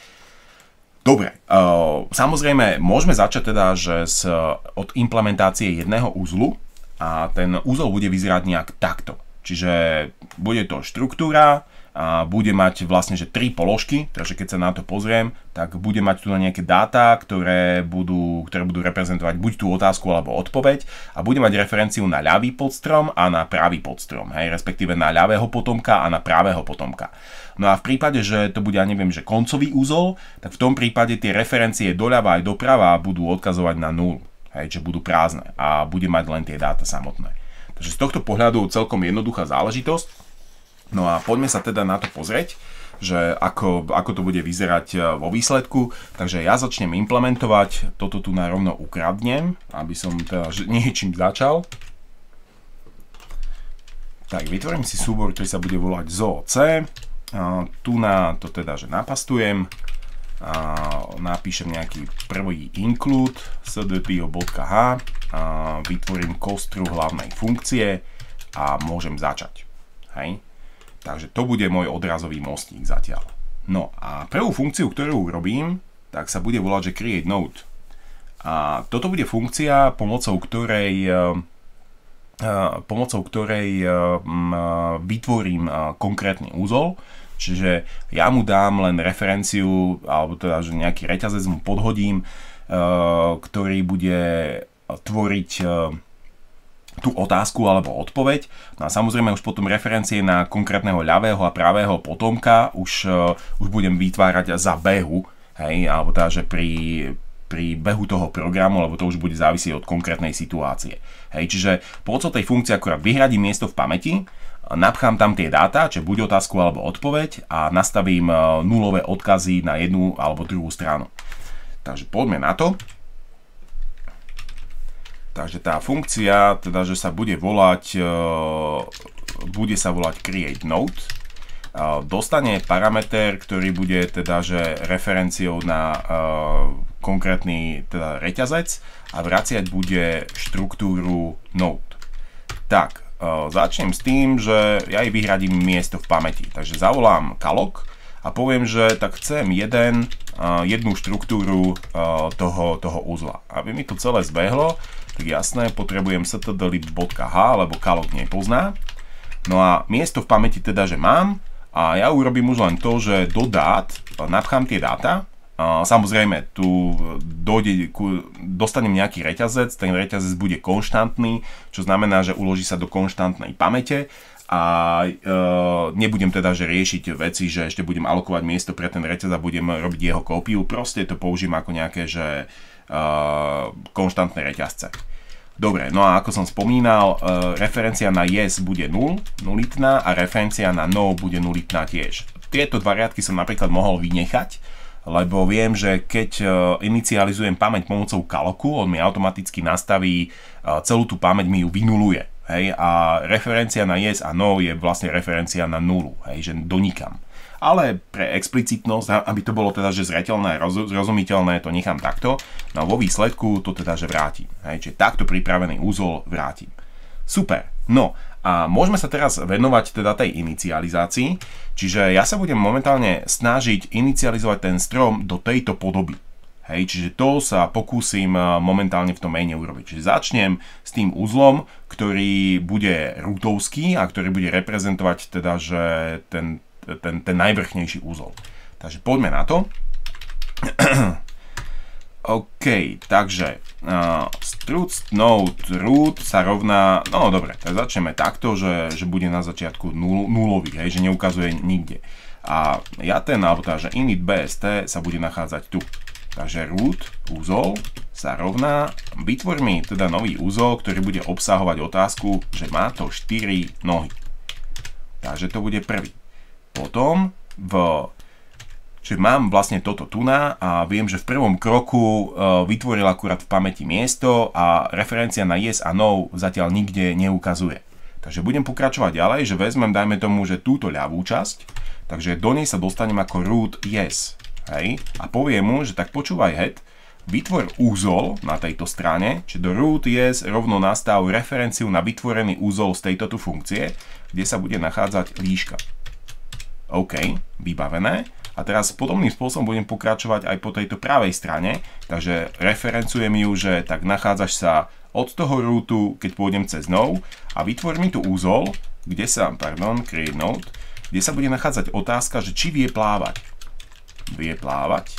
[SPEAKER 1] Dobre, samozrejme môžeme začať teda, že z, od implementácie jedného uzlu a ten úzol bude vyzerať nejak takto. Čiže bude to štruktúra, a bude mať vlastne že tri položky, takže keď sa na to pozriem, tak bude mať tu na nejaké dáta, ktoré budú, ktoré budú reprezentovať buď tú otázku alebo odpoveď a bude mať referenciu na ľavý podstrom a na pravý podstrom, hej, respektíve na ľavého potomka a na pravého potomka. No a v prípade, že to bude, ja neviem, že koncový úzol, tak v tom prípade tie referencie doľava aj doprava budú odkazovať na nulu, hej, že budú prázdne a bude mať len tie dáta samotné. Takže z tohto pohľadu celkom jednoduchá záležitosť. No a poďme sa teda na to pozrieť, že ako, ako to bude vyzerať vo výsledku. Takže ja začnem implementovať, toto tu narovno ukradnem, aby som teda niečím začal. Tak, vytvorím si súbor, ktorý sa bude volať zooc. Tu na to teda, že napastujem. A napíšem nejaký prvý include cdpio.h, vytvorím kostru hlavnej funkcie a môžem začať. Hej. Takže to bude môj odrazový mostník zatiaľ. No a prvú funkciu, ktorú urobím, tak sa bude volať, že create node. A toto bude funkcia, pomocou ktorej, pomocou ktorej vytvorím konkrétny úzol. Čiže ja mu dám len referenciu, alebo teda, že nejaký reťazec mu podhodím, ktorý bude tvoriť tú otázku alebo odpoveď. No a samozrejme už potom referencie na konkrétneho ľavého a pravého potomka už, uh, už budem vytvárať za behu, hej, alebo teda, že pri, pri behu toho programu, lebo to už bude závisieť od konkrétnej situácie. Hej, čiže pomocou tej funkcie akurát vyhradím miesto v pamäti, napchám tam tie dáta, či buď otázku alebo odpoveď a nastavím nulové odkazy na jednu alebo druhú stranu. Takže poďme na to. Takže tá funkcia, teda, že sa bude volať, bude sa volať create node, dostane parameter, ktorý bude teda, že referenciou na konkrétny teda reťazec a vraciať bude štruktúru node. Tak, začnem s tým, že ja jej vyhradím miesto v pamäti. Takže zavolám calloc a poviem, že tak chcem jeden, jednu štruktúru toho, toho uzla. Aby mi to celé zbehlo, tak jasné, potrebujem stdlib.h, lebo calloc nepozná. No a miesto v pamäti teda, že mám a ja urobím už len to, že do dát napchám tie dáta. Samozrejme, tu dojde, dostanem nejaký reťazec, ten reťazec bude konštantný, čo znamená, že uloží sa do konštantnej pamäte a e, nebudem teda že riešiť veci, že ešte budem alokovať miesto pre ten reťaz a budem robiť jeho kópiu, proste to použijem ako nejaké že, e, konštantné reťazce. Dobre, no a ako som spomínal, e, referencia na yes bude nul, nulitná a referencia na no bude nulitná tiež. Tieto dva riadky som napríklad mohol vynechať, lebo viem, že keď inicializujem pamäť pomocou callocu, on mi automaticky nastaví celú tú pamäť, mi ju vynuluje. Hej? A referencia na yes a no je vlastne referencia na nulu, hej? Že donikam. Ale pre explicitnosť, aby to bolo teda že zreteľné, roz, zrozumiteľné, to nechám takto. No a vo výsledku to teda že vrátim. Hej? Čiže takto pripravený úzol vrátim. Super. No a môžeme sa teraz venovať teda tej inicializácii. Čiže ja sa budem momentálne snažiť inicializovať ten strom do tejto podoby. Hej, čiže to sa pokúsim momentálne v tom maine urobiť. Čiže začnem s tým uzlom, ktorý bude rootovský a ktorý bude reprezentovať teda, že ten, ten, ten najvrchnejší úzol. Takže poďme na to. OK, takže uh, struct node root sa rovná, no dobre, tak začneme takto, že, že bude na začiatku nul, nulový, hej, že neukazuje nikde. A ja ten, alebo teda, že init bst sa bude nachádzať tu. Takže root úzol sa rovná, vytvor mi teda nový úzol, ktorý bude obsahovať otázku, že má to štyri nohy. Takže to bude prvý. Potom v Čiže mám vlastne toto tuna a viem, že v prvom kroku uh, vytvoril akurát v pamäti miesto a referencia na yes a no zatiaľ nikde neukazuje. Takže budem pokračovať ďalej, že vezmem, dajme tomu, že túto ľavú časť, takže do nej sa dostanem ako root yes. Hej? A poviem mu, že tak počúvaj head, vytvor úzol na tejto strane, čiže do root yes rovno nastav referenciu na vytvorený úzol z tejto tu funkcie, kde sa bude nachádzať líška. OK, vybavené. A teraz podobným spôsobom budem pokračovať aj po tejto pravej strane, takže referencujem ju, že tak nachádzaš sa od toho rootu, keď pôjdem cez no a vytvor mi tu úzol, kde sa, pardon, create node, kde sa bude nachádzať otázka, že či vie plávať. Vie plávať.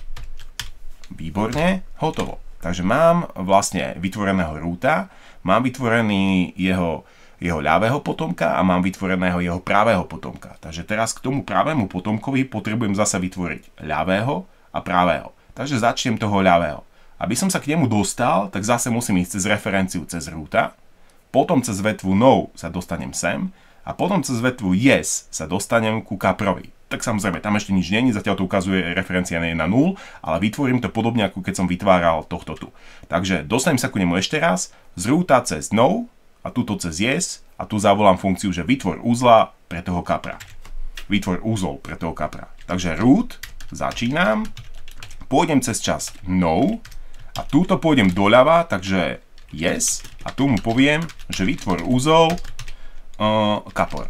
[SPEAKER 1] Výborne, hotovo. Takže mám vlastne vytvoreného roota, mám vytvorený jeho jeho ľavého potomka a mám vytvoreného jeho pravého potomka. Takže teraz k tomu pravému potomkovi potrebujem zase vytvoriť ľavého a pravého. Takže začnem toho ľavého. Aby som sa k nemu dostal, tak zase musím ísť cez referenciu cez roota, potom cez vetvu no sa dostanem sem a potom cez vetvu yes sa dostanem ku kaprovi. Tak samozrejme, tam ešte nič není, zatiaľ to ukazuje referencia na nul, ale vytvorím to podobne, ako keď som vytváral tohto tu. Takže dostanem sa ku nemu ešte raz, z roota cez no, a tuto cez yes a tu zavolám funkciu, že vytvor úzla pre toho kapra. Vytvor úzol pre toho kapra. Takže root, začínam, pôjdem cez časť no a túto pôjdem doľava, takže yes a tu mu poviem, že vytvor úzol uh, kapor.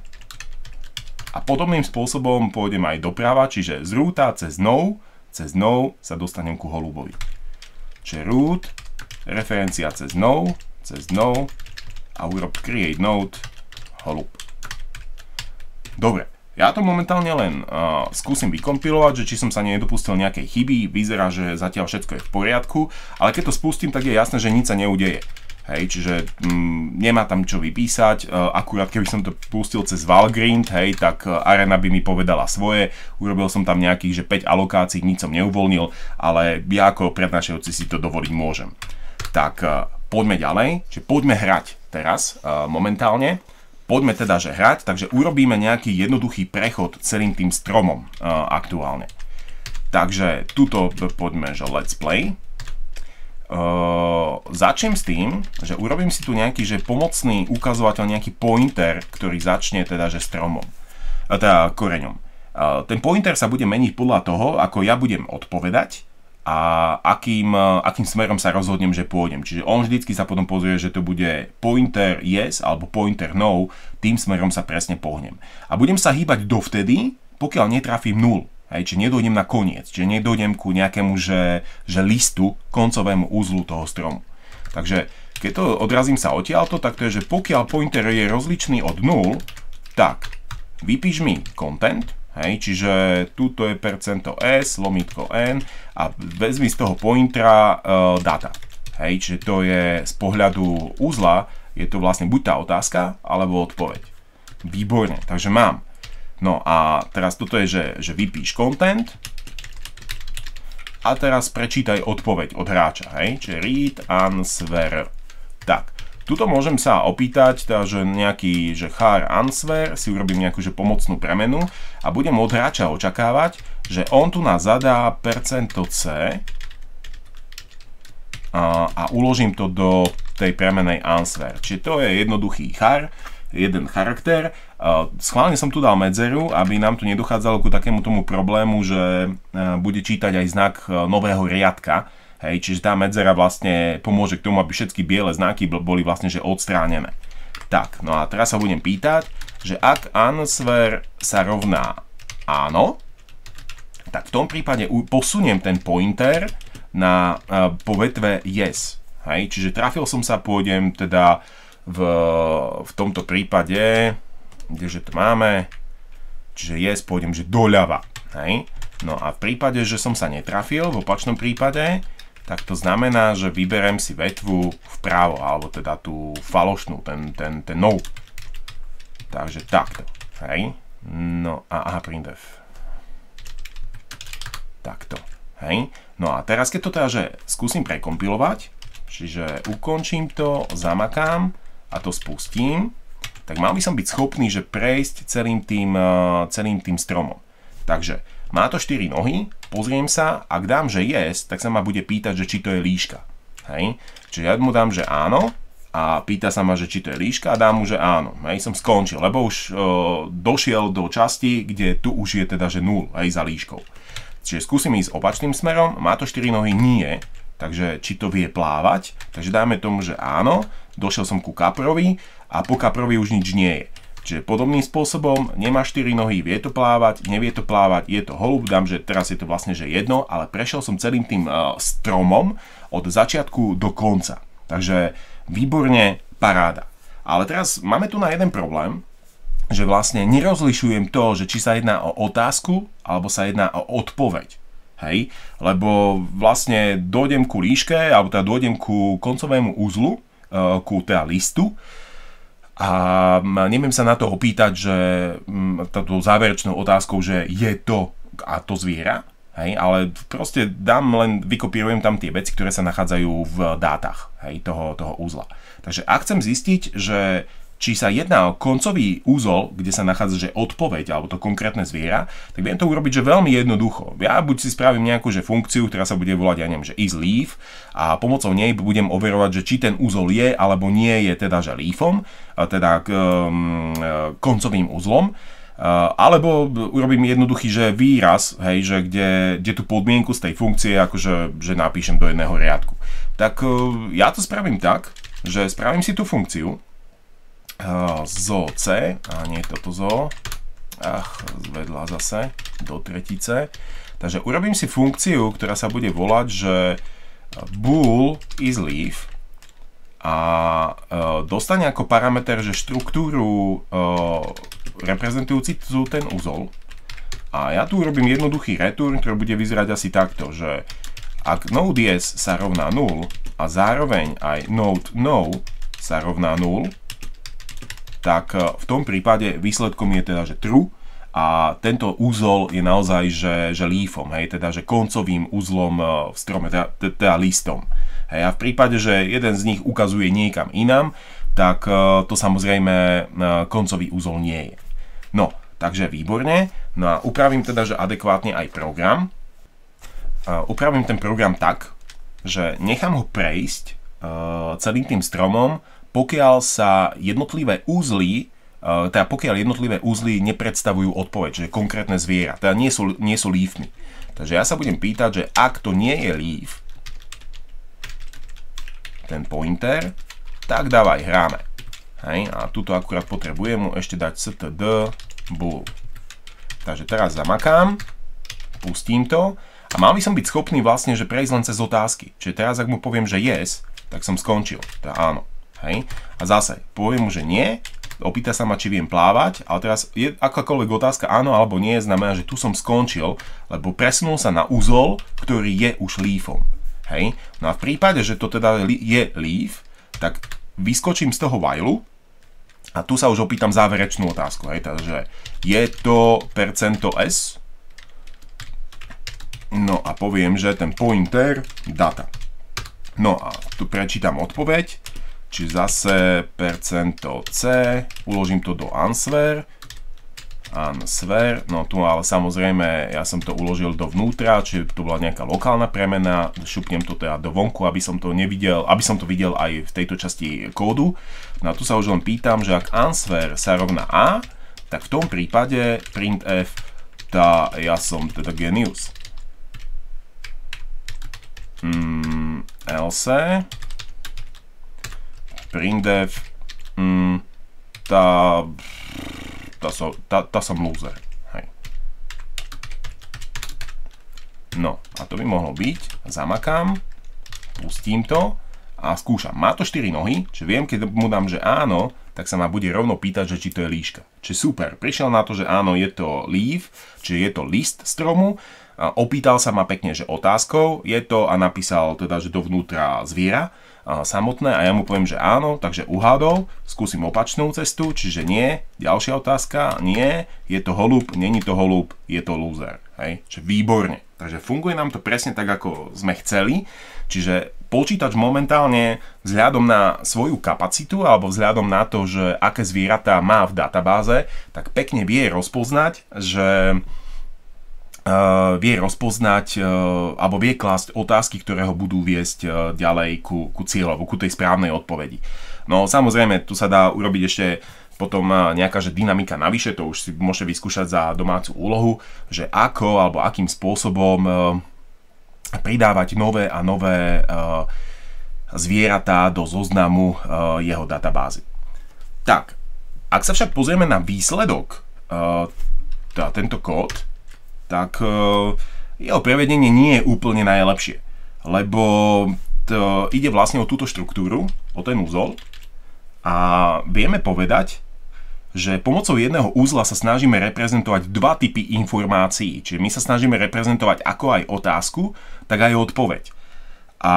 [SPEAKER 1] A podobným spôsobom pôjdem aj doprava, čiže z roota cez no, cez no sa dostanem ku holubovi. Čiže root, referencia cez no, cez no, a urob create node holub. Dobre, ja to momentálne len uh, skúsim vykompilovať, že či som sa nedopustil nejakej chyby, vyzerá, že zatiaľ všetko je v poriadku, ale keď to spustím, tak je jasné, že nič sa neudeje. Hej, čiže mm, nemá tam čo vypísať, uh, akurát keby som to pustil cez Valgrind, hej, tak uh, Arena by mi povedala svoje, urobil som tam nejakých, že päť alokácií, nič som neuvoľnil, ale ja ako prednášajúci si to dovoliť môžem. Tak uh, poďme ďalej, čiže poďme hrať teraz, uh, momentálne, poďme teda, že hrať, takže urobíme nejaký jednoduchý prechod celým tým stromom uh, aktuálne. Takže tuto poďme, že let's play. Uh, začnem s tým, že urobím si tu nejaký že pomocný ukazovateľ, nejaký pointer, ktorý začne teda že stromom, teda koreňom. Uh, ten pointer sa bude meniť podľa toho, ako ja budem odpovedať a akým, uh, akým smerom sa rozhodnem, že pôjdem. Čiže on vždycky sa potom pozrie, že to bude pointer yes alebo pointer no, tým smerom sa presne pohnem. A budem sa hýbať dovtedy, pokiaľ netrafím nulu. Hej, čiže nedojdem na koniec, čiže nedojdem ku nejakému, že, že listu, koncovému úzlu toho stromu. Takže keď to odrazím sa odtiaľto, tak to je, že pokiaľ pointer je rozličný od nula, tak vypíš mi content, hej, čiže tuto je percento s, lomitko n a vezmi z toho pointera uh, data. Hej, čiže to je z pohľadu úzla, je to vlastne buď tá otázka, alebo odpoveď. Výborne, takže mám. No a teraz toto je, že, že vypíš content a teraz prečítaj odpoveď od hráča, hej, čiže read answer. Tak, tuto môžem sa opýtať, teda, že nejaký, že char answer, si urobím nejakú, že pomocnú premenu a budem od hráča očakávať, že on tu nás zadá percento c a, a uložím to do tej premenej answer. Čiže to je jednoduchý char, jeden charakter. Schválne som tu dal medzeru, aby nám tu nedochádzalo ku takému tomu problému, že bude čítať aj znak nového riadka. Hej, čiže tá medzera vlastne pomôže k tomu, aby všetky biele znaky boli vlastne že odstránené. Tak, no a teraz sa budem pýtať, že ak answer sa rovná áno, tak v tom prípade posuniem ten pointer na, po vetve yes. Hej, čiže trafil som sa, pôjdem teda V, v tomto prípade, kdeže to máme, čiže yes, pôjdem, že doľava, hej? No a v prípade, že som sa netrafil, v opačnom prípade, tak to znamená, že vyberem si vetvu vpravo, alebo teda tú falošnú, ten, ten, ten no. Takže takto, hej? No a aha, printf. Takto, hej? No a teraz, keď to teda, že skúsim prekompilovať, čiže ukončím to, zamakám, a to spustím, tak mal by som byť schopný, že prejsť celým tým, celým tým stromom. Takže má to štyri nohy, pozriem sa, ak dám, že yes, tak sa ma bude pýtať, že či to je líška. Hej? Čiže ja mu dám, že áno a pýta sa ma, že či to je líška a dám mu, že áno. Hej? Som skončil, lebo už o, došiel do časti, kde tu už je teda, že nula, hej, za líškou. Čiže skúsim ísť opačným smerom, má to štyri nohy, nie. Takže či to vie plávať, takže dáme tomu, že áno, došiel som ku kaprovi a po kaprovi už nič nie je. Čiže podobným spôsobom, nemá štyri nohy, vie to plávať, nevie to plávať, je to holub, dám, že teraz je to vlastne že jedno, ale prešiel som celým tým uh, stromom od začiatku do konca. Takže výborne, paráda. Ale teraz máme tu na jeden problém, že vlastne nerozlišujem to, že či sa jedná o otázku, alebo sa jedná o odpoveď. Hej, lebo vlastne dojdem ku líške, alebo teda dojdem ku koncovému úzlu, ku teda listu a neviem sa na to opýtať, že táto záverečnou otázkou, že je to a to zviera, hej, ale proste dám len, vykopírujem tam tie veci, ktoré sa nachádzajú v dátach, hej, toho, toho úzla. Takže ak chcem zistiť, že či sa jedná o koncový úzol, kde sa nachádza, že odpoveď, alebo to konkrétne zviera, tak viem to urobiť, že veľmi jednoducho. Ja buď si spravím nejakú že funkciu, ktorá sa bude volať, ja neviem, že isLeaf a pomocou nej budem overovať, že či ten úzol je, alebo nie je teda, že leafom, teda um, koncovým úzlom. Uh, alebo urobím jednoduchý že výraz, hej, že kde, kde tú podmienku z tej funkcie akože že napíšem do jedného riadku. Tak uh, ja to spravím tak, že spravím si tú funkciu zo C, a nie toto zo, ach, zvedla zase, do tretice. Takže urobím si funkciu, ktorá sa bude volať, že bool isLeaf a dostane ako parameter, že štruktúru reprezentujúci ten úzol. A ja tu urobím jednoduchý return, ktorý bude vyzerať asi takto, že ak node yes sa rovná nula, a zároveň aj node no sa rovná nula, tak v tom prípade výsledkom je teda, že true a tento úzol je naozaj, že, že leafom, hej, teda, že koncovým úzlom v strome, teda, teda listom. Hej, a v prípade, že jeden z nich ukazuje niekam inám, tak to samozrejme koncový úzol nie je. No, takže výborne. No a upravím teda, že adekvátne aj program. Upravím ten program tak, že nechám ho prejsť celým tým stromom, pokiaľ sa jednotlivé úzly, teda pokiaľ jednotlivé úzly nepredstavujú odpoveď, že konkrétne zviera, teda nie sú, nie sú leafmi. Takže ja sa budem pýtať, že ak to nie je leaf, ten pointer, tak dávaj, hráme. Hej, a tuto akurát potrebujem mu ešte dať std bool. Takže teraz zamakám, pustím to a mal by som byť schopný vlastne, že prejsť len cez otázky. Čiže teraz, ak mu poviem, že yes, tak som skončil. Teda áno. Hej. A zase, poviem mu, že nie, opýta sa ma, či viem plávať, ale teraz je akákoľvek otázka áno alebo nie, znamená, že tu som skončil, lebo presunul sa na úzol, ktorý je už leafom. Hej. No a v prípade, že to teda je leaf, tak vyskočím z toho while a tu sa už opýtam záverečnú otázku. Hej. Takže je to percento s, no a poviem, že ten pointer data. No a tu prečítam odpoveď, či zase percento C, uložím to do answer, answer, no tu ale samozrejme ja som to uložil dovnútra, čiže to bola nejaká lokálna premena, šupnem to teda do vonku, aby som to nevidel, aby som to videl aj v tejto časti kódu. No a tu sa už len pýtam, že ak answer sa rovná A, tak v tom prípade printf, tá ja som teda genius. Mm, else printf, mm, tá, tá, so, tá, tá som loser. Hej. No, a to by mohlo byť, zamakám, pustím to a skúšam. Má to štyri nohy, čiže viem, keď mu dám, že áno, tak sa ma bude rovno pýtať, že či to je líška. Čiže super, prišiel na to, že áno, je to leaf, čiže je to list stromu, a opýtal sa ma pekne, že otázkou je to a napísal teda, že dovnútra zviera a samotné a ja mu poviem, že áno, takže uhádol, skúsim opačnú cestu, čiže nie, ďalšia otázka, nie, je to holub, není to holub, je to loser, hej, čiže výborne. Takže funguje nám to presne tak, ako sme chceli, čiže počítač momentálne vzhľadom na svoju kapacitu alebo vzhľadom na to, že aké zvieratá má v databáze, tak pekne vie rozpoznať, že Uh, vie rozpoznať uh, alebo vie klásť otázky, ktoré ho budú viesť uh, ďalej ku, ku cieľu alebo ku tej správnej odpovedi. No samozrejme, tu sa dá urobiť ešte potom uh, nejaká že dynamika navyše, to už si môžete vyskúšať za domácu úlohu, že ako alebo akým spôsobom uh, pridávať nové a nové uh, zvieratá do zoznamu uh, jeho databázy. Tak, ak sa však pozrieme na výsledok, uh, tá, tento kód, tak jeho prevedenie nie je úplne najlepšie, lebo to ide vlastne o túto štruktúru, o ten úzol a vieme povedať, že pomocou jedného úzla sa snažíme reprezentovať dva typy informácií, čiže my sa snažíme reprezentovať ako aj otázku, tak aj odpoveď. A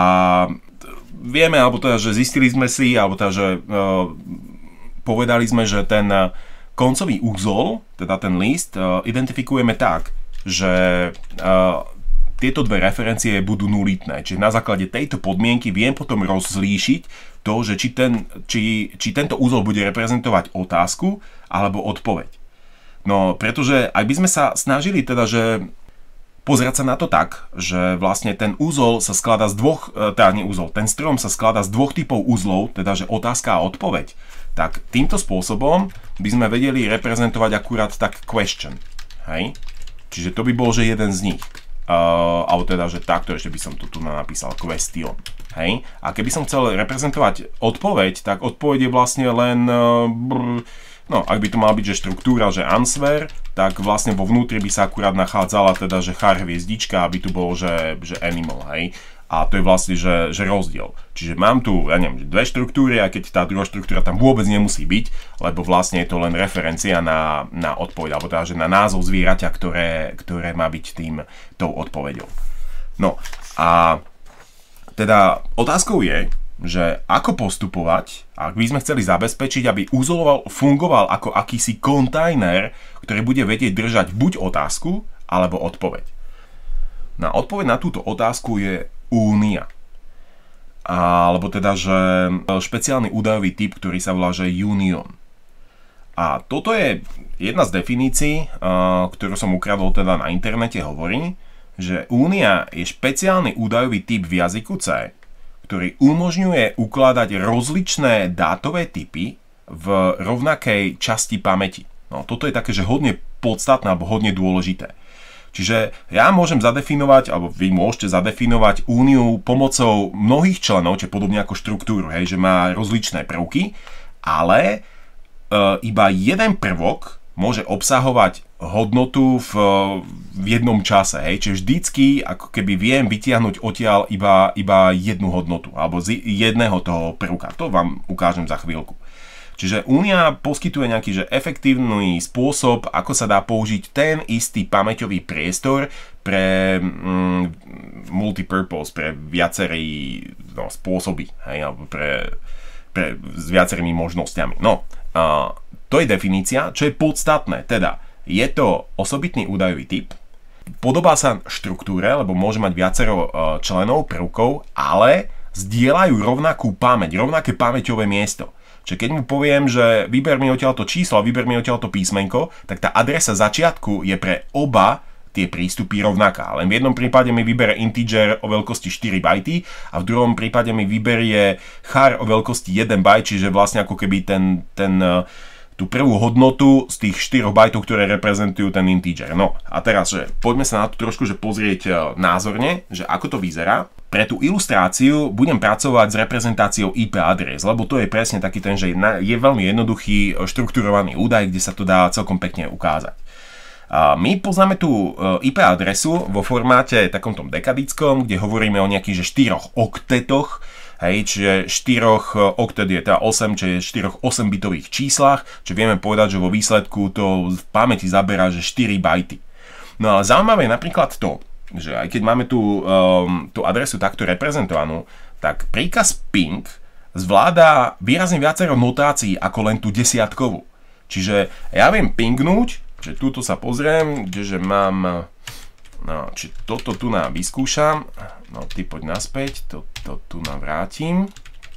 [SPEAKER 1] vieme, alebo teda, že zistili sme si, alebo teda, že uh, povedali sme, že ten koncový úzol, teda ten list, uh, identifikujeme tak, že uh, tieto dve referencie budú nulitné. Čiže na základe tejto podmienky viem potom rozlíšiť to, že či, ten, či, či tento úzol bude reprezentovať otázku alebo odpoveď. No, pretože ak by sme sa snažili teda, že pozerať sa na to tak, že vlastne ten úzol sa skladá z dvoch, teda nie úzol, ten strom sa skladá z dvoch typov úzlov, teda že otázka a odpoveď, tak týmto spôsobom by sme vedeli reprezentovať akurát tak question. Hej? Čiže to by bol, že jeden z nich. Uh, alebo teda, že takto ešte by som to tu napísal question. Hej? A keby som chcel reprezentovať odpoveď, tak odpoveď je vlastne len uh, brr, no, ak by to mala byť, že štruktúra, že answer, tak vlastne vo vnútri by sa akurát nachádzala teda, že char hviezdička, aby tu bolo, že, že animal, hej. A to je vlastne, že, že rozdiel. Čiže mám tu, ja neviem, dve štruktúry, a keď tá druhá štruktúra tam vôbec nemusí byť, lebo vlastne je to len referencia na, na odpoveď, alebo teda, že na názov zvieraťa, ktoré, ktoré má byť tým, tou odpoveďou. No a teda otázkou je, že ako postupovať, ak by sme chceli zabezpečiť, aby úzol fungoval ako akýsi kontajner, ktorý bude vedieť držať buď otázku, alebo odpoveď. Na odpoveď na túto otázku je únia. Alebo teda, že špeciálny údajový typ, ktorý sa volá, že union. A toto je jedna z definícií, ktorú som ukradol teda na internete, hovorí, že únia je špeciálny údajový typ v jazyku C, ktorý umožňuje ukladať rozličné dátové typy v rovnakej časti pamäti. No, toto je také, že hodne podstatné alebo hodne dôležité. Čiže ja môžem zadefinovať, alebo vy môžete zadefinovať úniu pomocou mnohých členov, čiže podobne ako štruktúru, hej, že má rozličné prvky, ale e, iba jeden prvok môže obsahovať hodnotu v, v jednom čase. Hej. Čiže vždycky ako keby viem vytiahnuť odtiaľ iba, iba jednu hodnotu alebo z jedného toho prvka. To vám ukážem za chvíľku. Čiže únia poskytuje nejaký že efektívny spôsob, ako sa dá použiť ten istý pamäťový priestor pre mm, multipurpose, pre viaceré no, spôsoby, hej, alebo pre, pre, s viacerými možnosťami. No, uh, to je definícia, čo je podstatné, teda je to osobitný údajový typ, podobá sa štruktúre, lebo môže mať viacero členov, prvkov, ale zdieľajú rovnakú pamäť, rovnaké pamäťové miesto. Čiže keď mu poviem, že vyber mi odtiaľto číslo a vyber mi odtiaľto písmenko, tak tá adresa začiatku je pre oba tie prístupy rovnaká. Len v jednom prípade mi vybere integer o veľkosti štyri bajty a v druhom prípade mi vyberie char o veľkosti jeden bajt, čiže vlastne ako keby ten, ten tú prvú hodnotu z tých štyroch bajtov, ktoré reprezentujú ten integer. No a teraz, že poďme sa na to trošku že pozrieť názorne, že ako to vyzerá. Pre tú ilustráciu budem pracovať s reprezentáciou í pé adres, lebo to je presne taký ten, že je veľmi jednoduchý štrukturovaný údaj, kde sa to dá celkom pekne ukázať. A my poznáme tú í pé adresu vo formáte takomto dekadickom, kde hovoríme o nejakých že štyroch oktetoch. Hej, čiže štyroch oktet je teda osem, čiže štyroch osembitových číslach, čo vieme povedať, že vo výsledku to v pamäti zaberá, že štyri bajty. No ale zaujímavé je napríklad to, že aj keď máme tú, um, tú adresu takto reprezentovanú, tak príkaz ping zvláda výrazne viacero notácií ako len tú desiatkovú. Čiže ja viem pingnúť, že túto sa pozriem, kdeže mám... No, či toto tu nám vyskúšam, no ty poď naspäť, toto tu nám vrátim.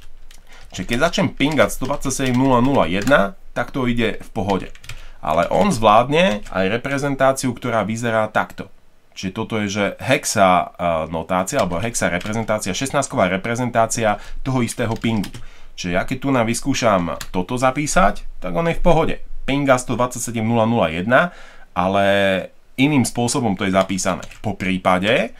[SPEAKER 1] Čiže keď začnem pingať sto dvadsaťsedem nula nula jeden, tak to ide v pohode. Ale on zvládne aj reprezentáciu, ktorá vyzerá takto. Čiže toto je, že hexa notácia, alebo hexa reprezentácia, šestnástková reprezentácia toho istého pingu. Čiže ja keď tu nám vyskúšam toto zapísať, tak on je v pohode. Pinga sto dvadsaťsedem nula nula jeden, ale iným spôsobom to je zapísané. Po prípade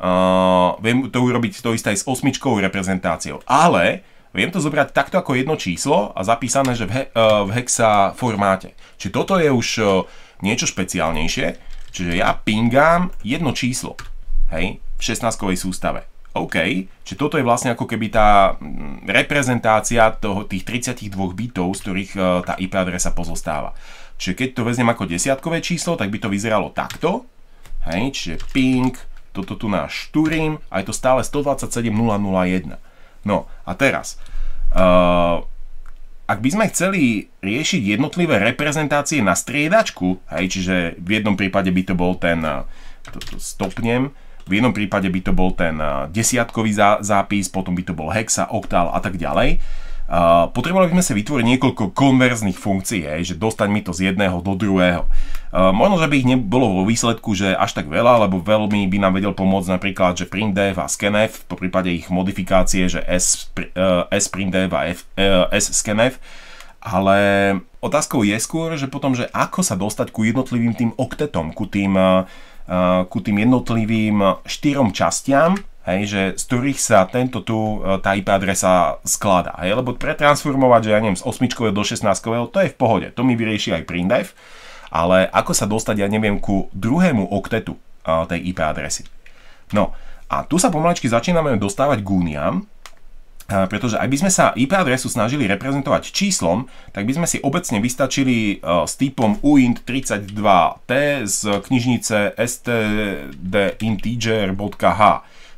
[SPEAKER 1] uh, viem to urobiť to isté aj s osmičkovou reprezentáciou, ale viem to zobrať takto ako jedno číslo a zapísané, že v, he, uh, v hexa formáte. Čiže toto je už uh, niečo špeciálnejšie, čiže ja pingám jedno číslo, hej, v šestnástkovej sústave. OK, čiže toto je vlastne ako keby tá reprezentácia toho, tých tridsaťdva bitov, z ktorých uh, tá í pé adresa pozostáva. Čiže keď to vezmem ako desiatkové číslo, tak by to vyzeralo takto. Hej, čiže ping, toto tu náš štúrim a je to stále sto dvadsaťsedem nula nula jeden. No a teraz, uh, ak by sme chceli riešiť jednotlivé reprezentácie na striedačku, hej, čiže v jednom prípade by to bol ten, uh, toto stopnem, v jednom prípade by to bol ten uh, desiatkový zá, zápis, potom by to bol hexa, oktál a tak ďalej. Uh, potrebovali by sme si vytvoriť niekoľko konverzných funkcií, hej, že dostať mi to z jedného do druhého. Uh, možno, že by ich nebolo vo výsledku, že až tak veľa, lebo veľmi by nám vedel pomôcť napríklad, že printdef a scanf, po prípade ich modifikácie, že s, uh, sprintdef a f, uh, scanf. Ale otázkou je skôr, že potom, že ako sa dostať ku jednotlivým tým oktetom, ku tým, uh, ku tým jednotlivým štyrom častiam, hej, že z ktorých sa tento tu, tá í pé adresa skladá. Hej, lebo pretransformovať, že ja neviem, z osmičkového do šestnástkového, to je v pohode, to mi vyrieši aj printdef, ale ako sa dostať, ja neviem, ku druhému oktetu uh, tej í pé adresy. No, a tu sa pomaličky začíname dostávať k úniám, uh, pretože ak by sme sa í pé adresu snažili reprezentovať číslom, tak by sme si obecne vystačili uh, s typom uint tridsaťdva t z knižnice stdinteger bodka h.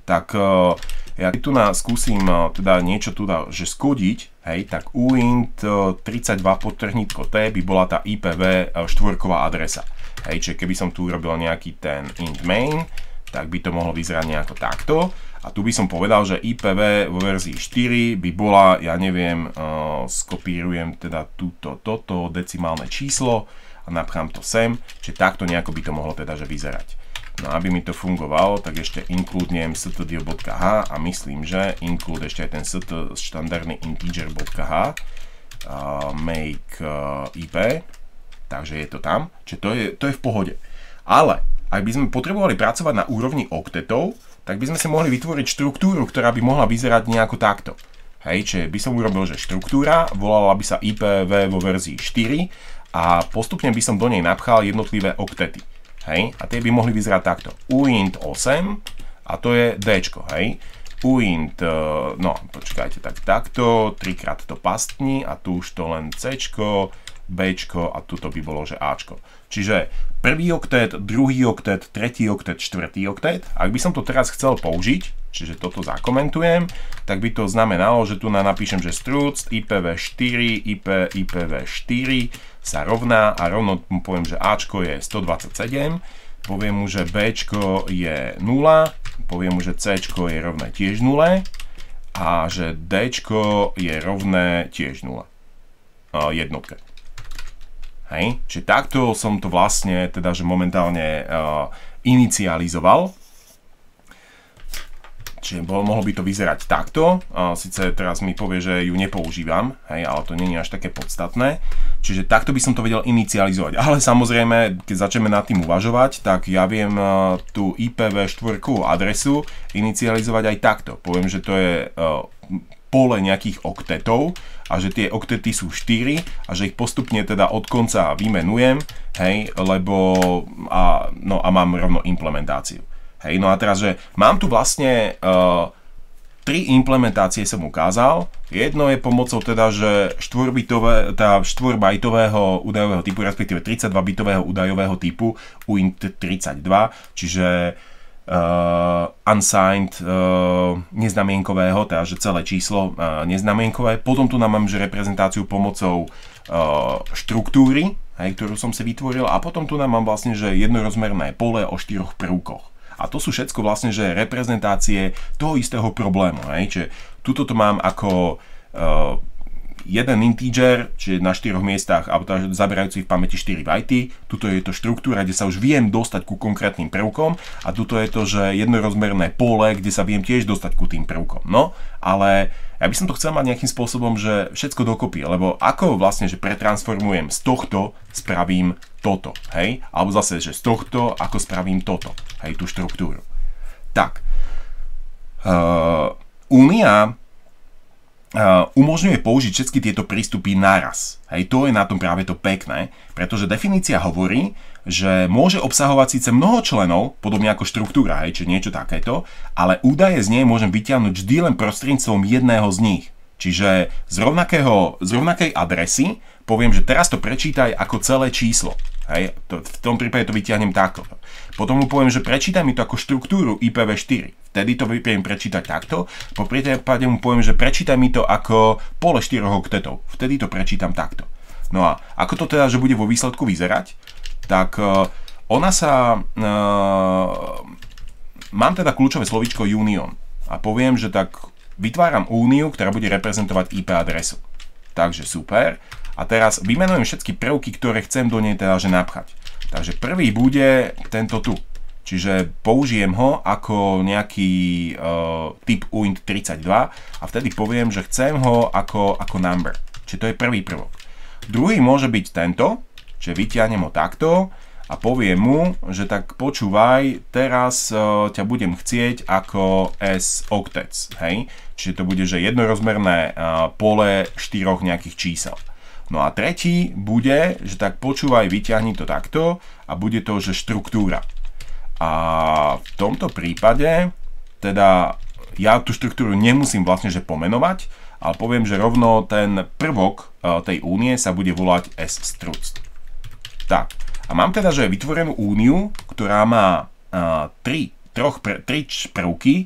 [SPEAKER 1] tak ja tu na skúsim teda niečo tu dá, že skodiť, hej, tak uint tridsaťdva podtrhnítko T by bola tá í pé vé štvorková adresa. Hej, čiže keby som tu urobil nejaký ten int main, tak by to mohlo vyzerať nejako takto. A tu by som povedal, že í pé vé vo verzii štyri by bola, ja neviem, uh, skopírujem teda túto, toto decimálne číslo a napchám to sem, čiže takto nejako by to mohlo teda že vyzerať. No aby mi to fungovalo, tak ešte includnem stdio.h a myslím, že include ešte aj ten st štandardný integer.h uh, make uh, í pé, takže je to tam, čiže to je, to je v pohode. Ale ak by sme potrebovali pracovať na úrovni oktetov, tak by sme si mohli vytvoriť štruktúru, ktorá by mohla vyzerať nejako takto. Hej, čiže by som urobil, že štruktúra, volala by sa í pé vé vo verzii štyri a postupne by som do nej napchal jednotlivé oktety. Hej, a tie by mohli vyzerať takto. uint osem a to je Dčko, hej. Uint, no počkajte, tak takto, trikrát to pastni a tu už to len Cčko, Bčko a tuto by bolo, že Ačko. Čiže prvý oktet, druhý oktet, tretí oktet, štvrtý oktet. Ak by som to teraz chcel použiť, čiže toto zakomentujem, tak by to znamenalo, že tu napíšem, že struct í pé vé štyri, í pé vé štyri sa rovná a rovno mu poviem, že Ačko je stodvadsaťsedem, poviem mu, že Bčko je nula, poviem mu, že Cčko je rovné tiež nule a že Dčko je rovné tiež nula. Jednotke. Hej, čiže takto som to vlastne teda, že momentálne uh, inicializoval. Čiže bol, mohlo by to vyzerať takto. Uh, Sice teraz mi povie, že ju nepoužívam, hej, ale to nie je až také podstatné. Čiže takto by som to vedel inicializovať. Ale samozrejme, keď začneme nad tým uvažovať, tak ja viem uh, tú í pé vé štvorkovú adresu inicializovať aj takto. Poviem, že to je uh, pole nejakých oktetov a že tie oktety sú štyri a že ich postupne teda od konca vymenujem, hej, lebo a, no a mám rovno implementáciu. Hej, no a teraz, že mám tu vlastne uh, tri implementácie som ukázal. Jedno je pomocou teda, že štvorbitové, teda štvorbajtového údajového typu, respektíve tridsaťdvabitového údajového typu uint tridsaťdva, čiže Uh, unsigned uh, neznamienkového, teda že celé číslo uh, neznamienkové. Potom tu nám mám že reprezentáciu pomocou uh, štruktúry, hej, ktorú som si vytvoril, a potom tu nám mám vlastne že jednorozmerné pole o štyroch prvkoch. A to sú všetko vlastne že reprezentácie toho istého problému. Hej. Čiže tuto to mám ako uh, jeden integer, čiže na štyroch miestach, alebo teda zaberajúci v pamäti štyri bajty. Tuto je to štruktúra, kde sa už viem dostať ku konkrétnym prvkom a tuto je to, že jednorozmerné pole, kde sa viem tiež dostať ku tým prvkom. No, ale ja by som to chcel mať nejakým spôsobom, že všetko dokopy, lebo ako vlastne, že pretransformujem z tohto, spravím toto, hej? Alebo zase, že z tohto, ako spravím toto, hej, tú štruktúru. Tak, uh, Únia Uh, umožňuje použiť všetky tieto prístupy naraz. Hej, to je na tom práve to pekné, pretože definícia hovorí, že môže obsahovať síce mnoho členov, podobne ako štruktúra, hej, či niečo takéto, ale údaje z nej môžem vyťahnuť vždy len prostredníctvom jedného z nich. Čiže z, rovnakého, z rovnakej adresy poviem, že teraz to prečítaj ako celé číslo. Hej, to, v tom prípade to vyťahnem takto. Potom mu poviem, že prečítaj mi to ako štruktúru í pé vé štyri. Vtedy to viem prečítať takto. Po prípade mu poviem, že prečítaj mi to ako pole štyroch oktetov. Vtedy to prečítam takto. No a ako to teda, že bude vo výsledku vyzerať, tak uh, ona sa... Uh, mám teda kľúčové slovíčko union. A poviem, že tak vytváram úniu, ktorá bude reprezentovať í pé adresu. Takže super. A teraz vymenujem všetky prvky, ktoré chcem do nej teda že napchať. Takže prvý bude tento tu. Čiže použijem ho ako nejaký uh, typ uint tridsaťdva a vtedy poviem, že chcem ho ako, ako number. Čiže to je prvý prvok. Druhý môže byť tento, čiže vyťahnem ho takto a poviem mu, že tak počúvaj, teraz uh, ťa budem chcieť ako s octets. Hej? Čiže to bude že jednorozmerné uh, pole štyroch nejakých čísel. No a tretí bude, že tak počúvaj, vyťahni to takto a bude to, že štruktúra. A v tomto prípade, teda ja tú štruktúru nemusím vlastne že pomenovať, ale poviem, že rovno ten prvok tej únie sa bude volať struct. Tak, a mám teda, že vytvorenú úniu, ktorá má tri, troch, tri prvky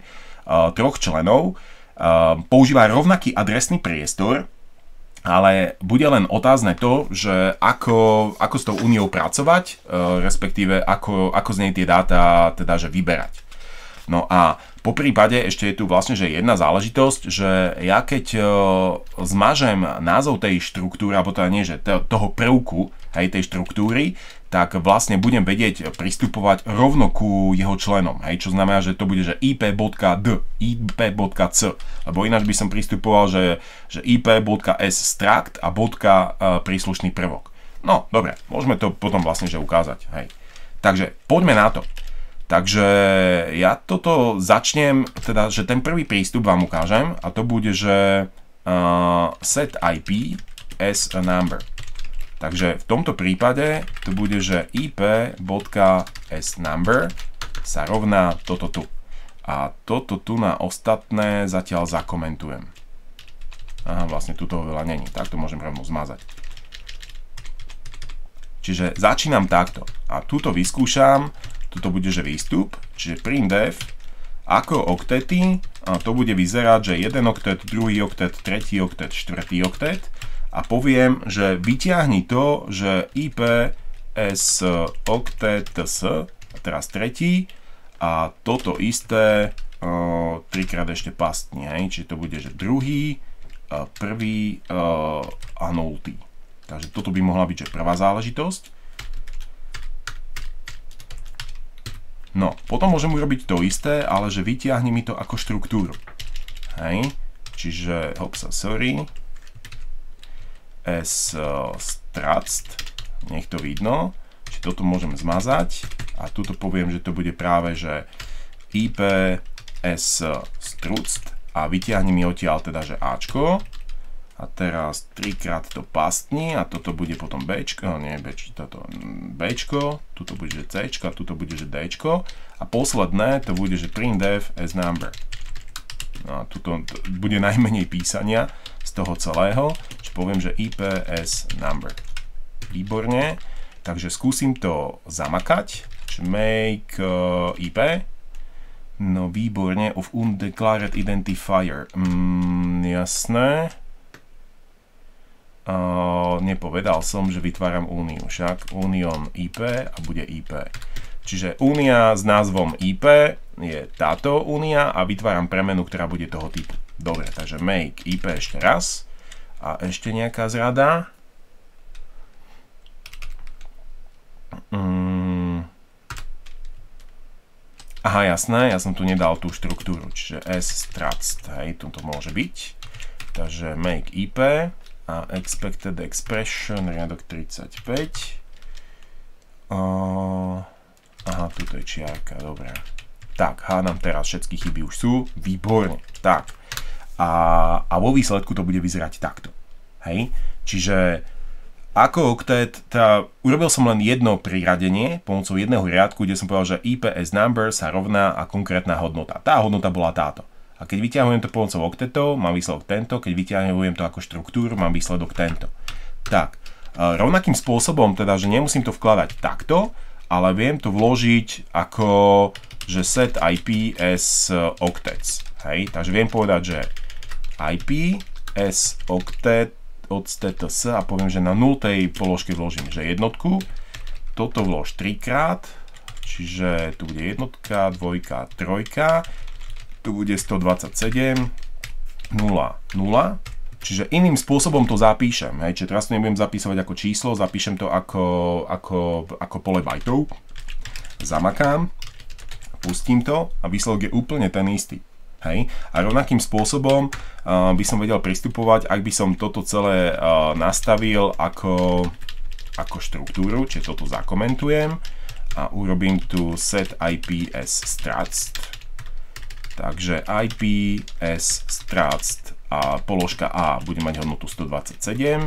[SPEAKER 1] troch členov používa rovnaký adresný priestor, ale bude len otázne to, že ako, ako s tou úniou pracovať, respektíve ako, ako z nej tie dáta teda, že vyberať. No a po prípade ešte je tu vlastne že jedna záležitosť, že ja keď zmažem názov tej štruktúry, alebo teda nie, že toho prvku hej, tej štruktúry, tak vlastne budem vedieť pristupovať rovno ku jeho členom. Hej, čo znamená, že to bude že ip.d, ip.c, lebo ináč by som pristupoval, že, že ip.s_struct a bodka e, príslušný prvok. No, dobre, môžeme to potom vlastne že ukázať. Hej. Takže poďme na to. Takže ja toto začnem, teda, že ten prvý prístup vám ukážem a to bude, že uh, set I P as a number. Takže v tomto prípade to bude, že ip.sNumber sa rovná toto tu. A toto tu na ostatné zatiaľ zakomentujem. Aha, vlastne tu toho veľa není, tak to môžem rovno zmazať. Čiže začínam takto a tuto vyskúšam, tuto bude, že výstup, čiže printf ako oktety, a to bude vyzerať, že jeden oktet, druhý oktet, tretí oktet, štvrtý oktet a poviem, že vyťahni to, že ip s octet.ts a teraz tretí a toto isté uh, trikrát ešte pastní, hej? Čiže to bude, že druhý, uh, prvý uh, a nultý. Takže toto by mohla byť, že prvá záležitosť. No, potom môžem urobiť to isté, ale že vytiahni mi to ako štruktúru. Hej, čiže, hopsa, sorry, s uh, struct, nech to vidno, čiže toto môžem zmazať a tuto poviem, že to bude práve, že ip s struct a vytiahni mi odtiaľ teda, že Ačko a teraz trikrát to pastni a toto bude potom Bčko, nie Bčko, toto Bčko, tuto bude, že Cčko a tuto bude, že Dčko a posledné to bude, že printf as number. No a tuto bude najmenej písania z toho celého, čiže poviem, že ip as number. Výborne, takže skúsim to zamakať, čiže make uh, ip, no výborne, of undeclared identifier, mm, jasné. Uh, nepovedal som, že vytváram úniu, však union I P a bude I P. Čiže únia s názvom I P je táto únia a vytváram premenu, ktorá bude toho typu. Dobre, takže make I P ešte raz a ešte nejaká zrada. Mm. Aha, jasné, ja som tu nedal tú štruktúru, čiže s_struct, hej, tu to môže byť. Takže make I P a expected expression riadok tridsaťpäť. Uh, aha, tuto je čiarka, dobré. Tak, hádam teraz všetky chyby už sú, výborne. Tak, a, a vo výsledku to bude vyzerať takto. Hej, čiže ako oktet, teda urobil som len jedno priradenie pomocou jedného riadku, kde som povedal, že ip as number sa rovná a konkrétna hodnota. Tá hodnota bola táto. A keď vyťahujem to pomocou oktetov, mám výsledok tento, keď vyťahujem to ako štruktúru, mám výsledok tento. Tak, rovnakým spôsobom, teda, že nemusím to vkladať takto, ale viem to vložiť ako, že set I P as octets. Hej, takže viem povedať, že I P as octet octets a poviem, že na nultej položke vložím, že jednotku, toto vlož trikrát, čiže tu bude jednotka, dvojka, trojka, tu bude stodvadsaťsedem, nula, nula, čiže iným spôsobom to zapíšem, hej, čiže teraz to nebudem zapísať ako číslo, zapíšem to ako, ako, ako pole bajtov, zamakám, pustím to a výsledok je úplne ten istý. Hej, a rovnakým spôsobom uh, by som vedel pristupovať, ak by som toto celé uh, nastavil ako, ako štruktúru, čiže toto zakomentujem a urobím tu set I P as struct. Takže I P as struct a položka A bude mať hodnotu stodvadsaťsedem,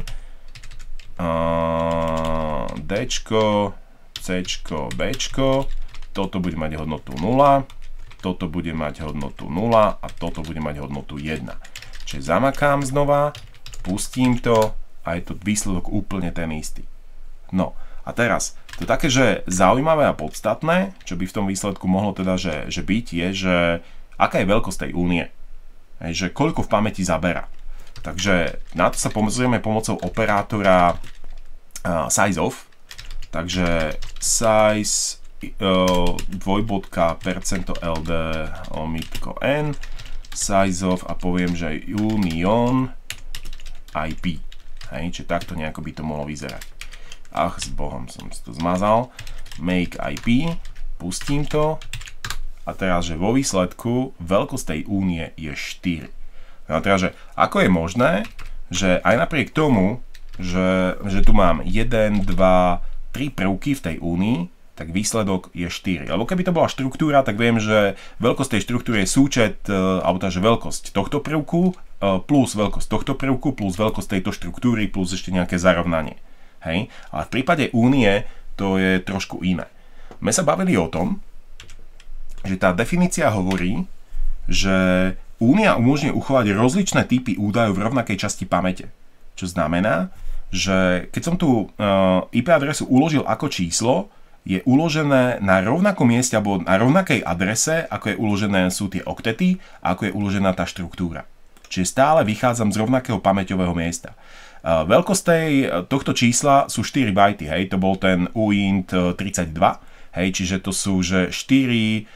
[SPEAKER 1] uh, Dčko, Cčko, Bčko, toto bude mať hodnotu nula, toto bude mať hodnotu nula a toto bude mať hodnotu jedna. Čiže zamakám znova, pustím to a je to výsledok úplne ten istý. No a teraz, to také, že zaujímavé a podstatné, čo by v tom výsledku mohlo teda, že, že byť, je, že aká je veľkosť tej únie. Hej, že koľko v pamäti zabera. Takže na to sa pozrieme pomocou operátora uh, sizeof. Takže size uh, dvojbodka percento ld lomitko n sizeof a poviem, že union í pé. Hej, čiže takto nejako by to mohlo vyzerať. Ach, s Bohom som si to zmazal. Make í pé, pustím to a teraz, že vo výsledku veľkosť tej únie je štyri. No teraz, že ako je možné, že aj napriek tomu, že, že tu mám jeden, dva, tri prvky v tej únii, tak výsledok je štyri. Lebo keby to bola štruktúra, tak viem, že veľkosť tej štruktúry je súčet, alebo tá, že veľkosť tohto prvku plus veľkosť tohto prvku plus veľkosť tejto štruktúry plus ešte nejaké zarovnanie. Hej? Ale v prípade únie to je trošku iné. My sa bavili o tom, že tá definícia hovorí, že únia umožňuje uchovať rozličné typy údajov v rovnakej časti pamäte. Čo znamená, že keď som tu í pé adresu uložil ako číslo, je uložené na rovnakom mieste alebo na rovnakej adrese, ako je uložené sú tie oktety a ako je uložená tá štruktúra. Čiže stále vychádzam z rovnakého pamäťového miesta. Veľkosť tej, tohto čísla sú štyri bajty, hej, to bol ten uint tridsaťdva, hej, čiže to sú že štyri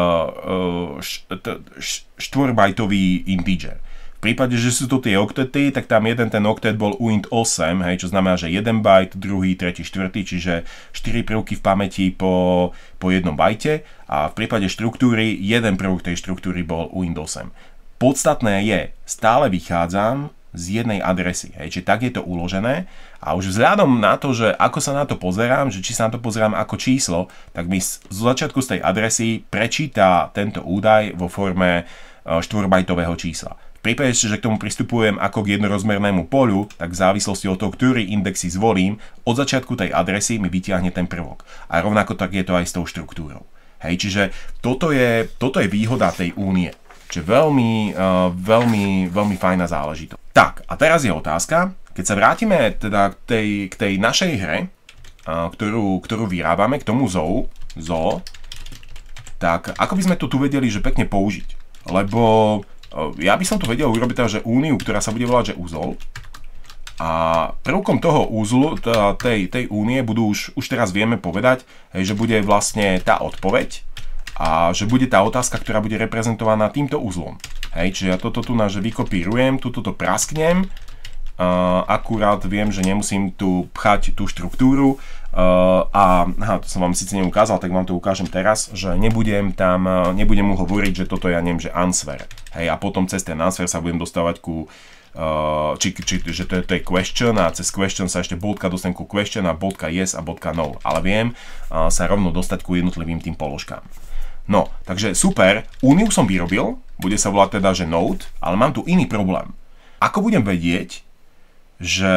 [SPEAKER 1] štvorbajtový integer. V prípade, že sú to tie oktety, tak tam jeden ten oktet bol uint osem, hej, čo znamená, že jeden bajt, druhý, tretí, štvrtý, čiže štyri prvky v pamäti po, po jednom bajte a v prípade štruktúry jeden prvok tej štruktúry bol uint osem. Podstatné je, stále vychádzam z jednej adresy, hej, čiže tak je to uložené a už vzhľadom na to, že ako sa na to pozerám, že či sa na to pozerám ako číslo, tak mi z začiatku z tej adresy prečíta tento údaj vo forme štvorbajtového čísla. V prípade, že k tomu pristupujem ako k jednorozmernému poľu, tak v závislosti od toho, ktorý index si zvolím, od začiatku tej adresy mi vytiahne ten prvok. A rovnako tak je to aj s tou štruktúrou. Hej, čiže toto je, toto je výhoda tej únie. Čiže veľmi, uh, veľmi, veľmi fajná záležitosť. Tak, a teraz je otázka, keď sa vrátime teda k tej, k tej našej hre, uh, ktorú, ktorú vyrábame, k tomu zoo, zoo, tak ako by sme to tu vedeli, že pekne použiť? Lebo ja by som to vedel urobiť teda, že úniu, ktorá sa bude volať, že úzol. A prvkom toho úzlu, teda tej, tej únie, budú už, už teraz vieme povedať, hej, že bude vlastne tá odpoveď a že bude tá otázka, ktorá bude reprezentovaná týmto úzlom. Hej, čiže ja toto tu naže vykopírujem, tu toto prasknem, uh, akurát viem, že nemusím tu pchať tú štruktúru, Uh, a aha, to som vám síce neukázal, tak vám to ukážem teraz, že nebudem tam, uh, nebudem mu hovoriť, že toto ja neviem, že answer. Hej, a potom cez ten answer sa budem dostávať ku, uh, či, či, že to je, to je question a cez question sa ešte bodka dostanem ku question a bodka yes a bodka no. Ale viem uh, sa rovno dostať ku jednotlivým tým položkám. No, takže super, úniu som vyrobil, bude sa volať teda, že node, ale mám tu iný problém. Ako budem vedieť, že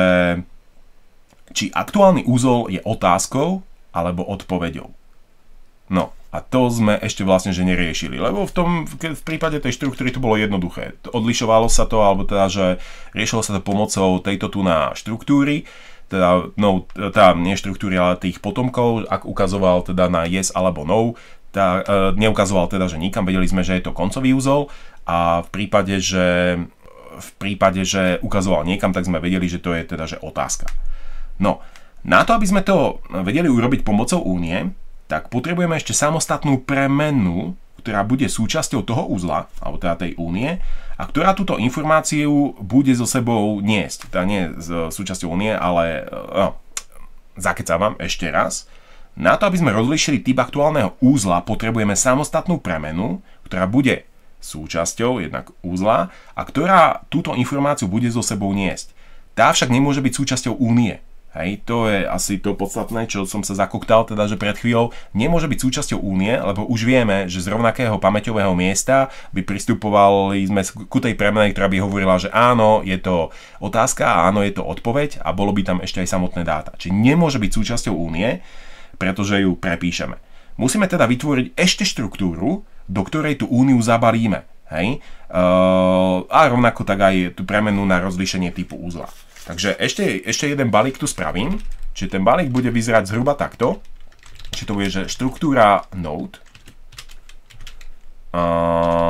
[SPEAKER 1] či aktuálny úzol je otázkou alebo odpoveďou. No a to sme ešte vlastne že neriešili, lebo v tom, v prípade tej štruktúry to bolo jednoduché. Odlišovalo sa to, alebo teda, že riešilo sa to pomocou tejto tu na štruktúry, teda, no, teda nie štruktúry, ale tých potomkov, ak ukazoval teda na yes alebo no, tá, e, neukazoval teda, že nikam, vedeli sme, že je to koncový úzol a v prípade, že v prípade, že ukazoval niekam, tak sme vedeli, že to je teda, že otázka. No, na to, aby sme to vedeli urobiť pomocou únie, tak potrebujeme ešte samostatnú premenu, ktorá bude súčasťou toho uzla, alebo teda tej únie, a ktorá túto informáciu bude so sebou niesť. Teda nie s súčasťou únie, ale no, zakecávam ešte raz. Na to, aby sme rozlíšili typ aktuálneho úzla, potrebujeme samostatnú premenu, ktorá bude súčasťou jednak úzla a ktorá túto informáciu bude so sebou niesť. Tá však nemôže byť súčasťou únie. Hej, to je asi to podstatné, čo som sa zakoktal, teda, že pred chvíľou nemôže byť súčasťou únie, lebo už vieme, že z rovnakého pamäťového miesta by pristupovali sme ku tej premene, ktorá by hovorila, že áno, je to otázka a áno, je to odpoveď a bolo by tam ešte aj samotné dáta. Čiže nemôže byť súčasťou únie, pretože ju prepíšeme. Musíme teda vytvoriť ešte štruktúru, do ktorej tú úniu zabalíme. Hej? Uh, a rovnako tak aj tú premenu na rozlíšenie typu úzla. Takže ešte, ešte jeden balík tu spravím, čiže ten balík bude vyzerať zhruba takto, čiže to bude, že štruktúra node, uh,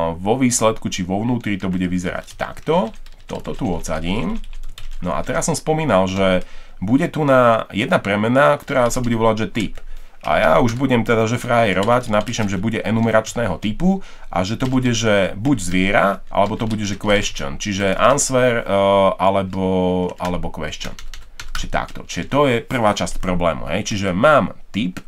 [SPEAKER 1] vo výsledku, či vo vnútri to bude vyzerať takto. Toto tu odsadím. No a teraz som spomínal, že bude tu na jedna premena, ktorá sa bude volať, že typ. A ja už budem teda, že frajerovať, napíšem, že bude enumeračného typu a že to bude, že buď zviera, alebo to bude, že question. Čiže answer uh, alebo, alebo question. Čiže takto. Čiže to je prvá časť problému. Hej. Čiže mám typ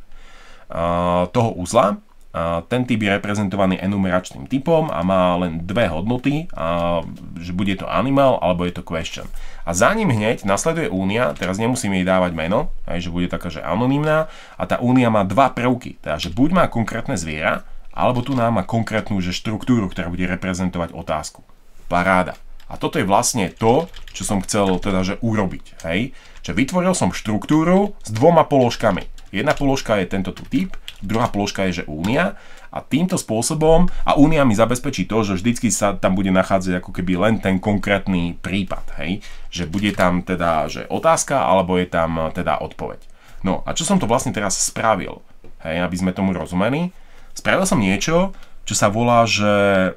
[SPEAKER 1] uh, toho uzla. Uh, ten typ je reprezentovaný enumeračným typom a má len dve hodnoty, uh, že bude to animal alebo je to question. A za ním hneď nasleduje únia, teraz nemusím jej dávať meno, aj, že bude taká, že anonymná, a tá únia má dva prvky, teda že buď má konkrétne zviera, alebo tu nám má konkrétnu že štruktúru, ktorá bude reprezentovať otázku. Paráda. A toto je vlastne to, čo som chcel teda, že urobiť. Hej? Že vytvoril som štruktúru s dvoma položkami. Jedna položka je tento tu typ, druhá položka je, že únia, a týmto spôsobom, a únia mi zabezpečí to, že vždycky sa tam bude nachádzať ako keby len ten konkrétny prípad, hej? Že bude tam teda, že otázka, alebo je tam teda odpoveď. No a čo som to vlastne teraz spravil, hej, aby sme tomu rozumeli? Spravil som niečo, čo sa volá, že e,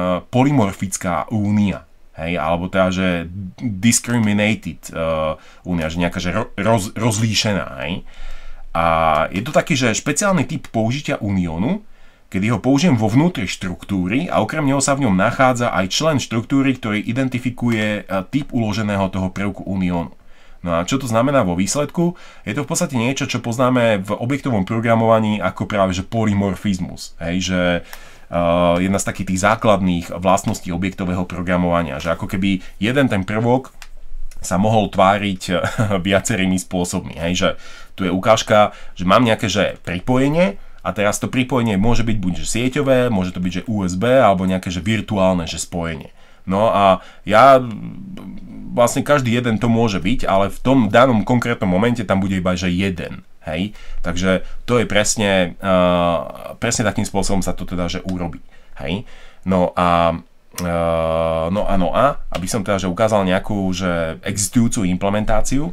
[SPEAKER 1] polymorfická únia. Hej, alebo teda, že discriminated uh, únia, že nejaká že roz, rozlíšená. Hej. A je to taký, že špeciálny typ použitia uniónu, kedy ho použijem vo vnútri štruktúry a okrem neho sa v ňom nachádza aj člen štruktúry, ktorý identifikuje uh, typ uloženého toho prvku uniónu. No a čo to znamená vo výsledku? Je to v podstate niečo, čo poznáme v objektovom programovaní ako práve že polymorfizmus. Hej, že Uh, jedna z takých tých základných vlastností objektového programovania, že ako keby jeden ten prvok sa mohol tváriť viacerými spôsobmi. Hej, že tu je ukážka, že mám nejaké že pripojenie a teraz to pripojenie môže byť buď že sieťové, môže to byť že ú es bé alebo nejaké že virtuálne že spojenie. No a ja vlastne každý jeden to môže byť, ale v tom danom konkrétnom momente tam bude iba že jeden. Hej, takže to je presne, uh, presne takým spôsobom sa to teda, že urobí. Hej, no a uh, no a no a, aby som teda, že ukázal nejakú, že existujúcu implementáciu,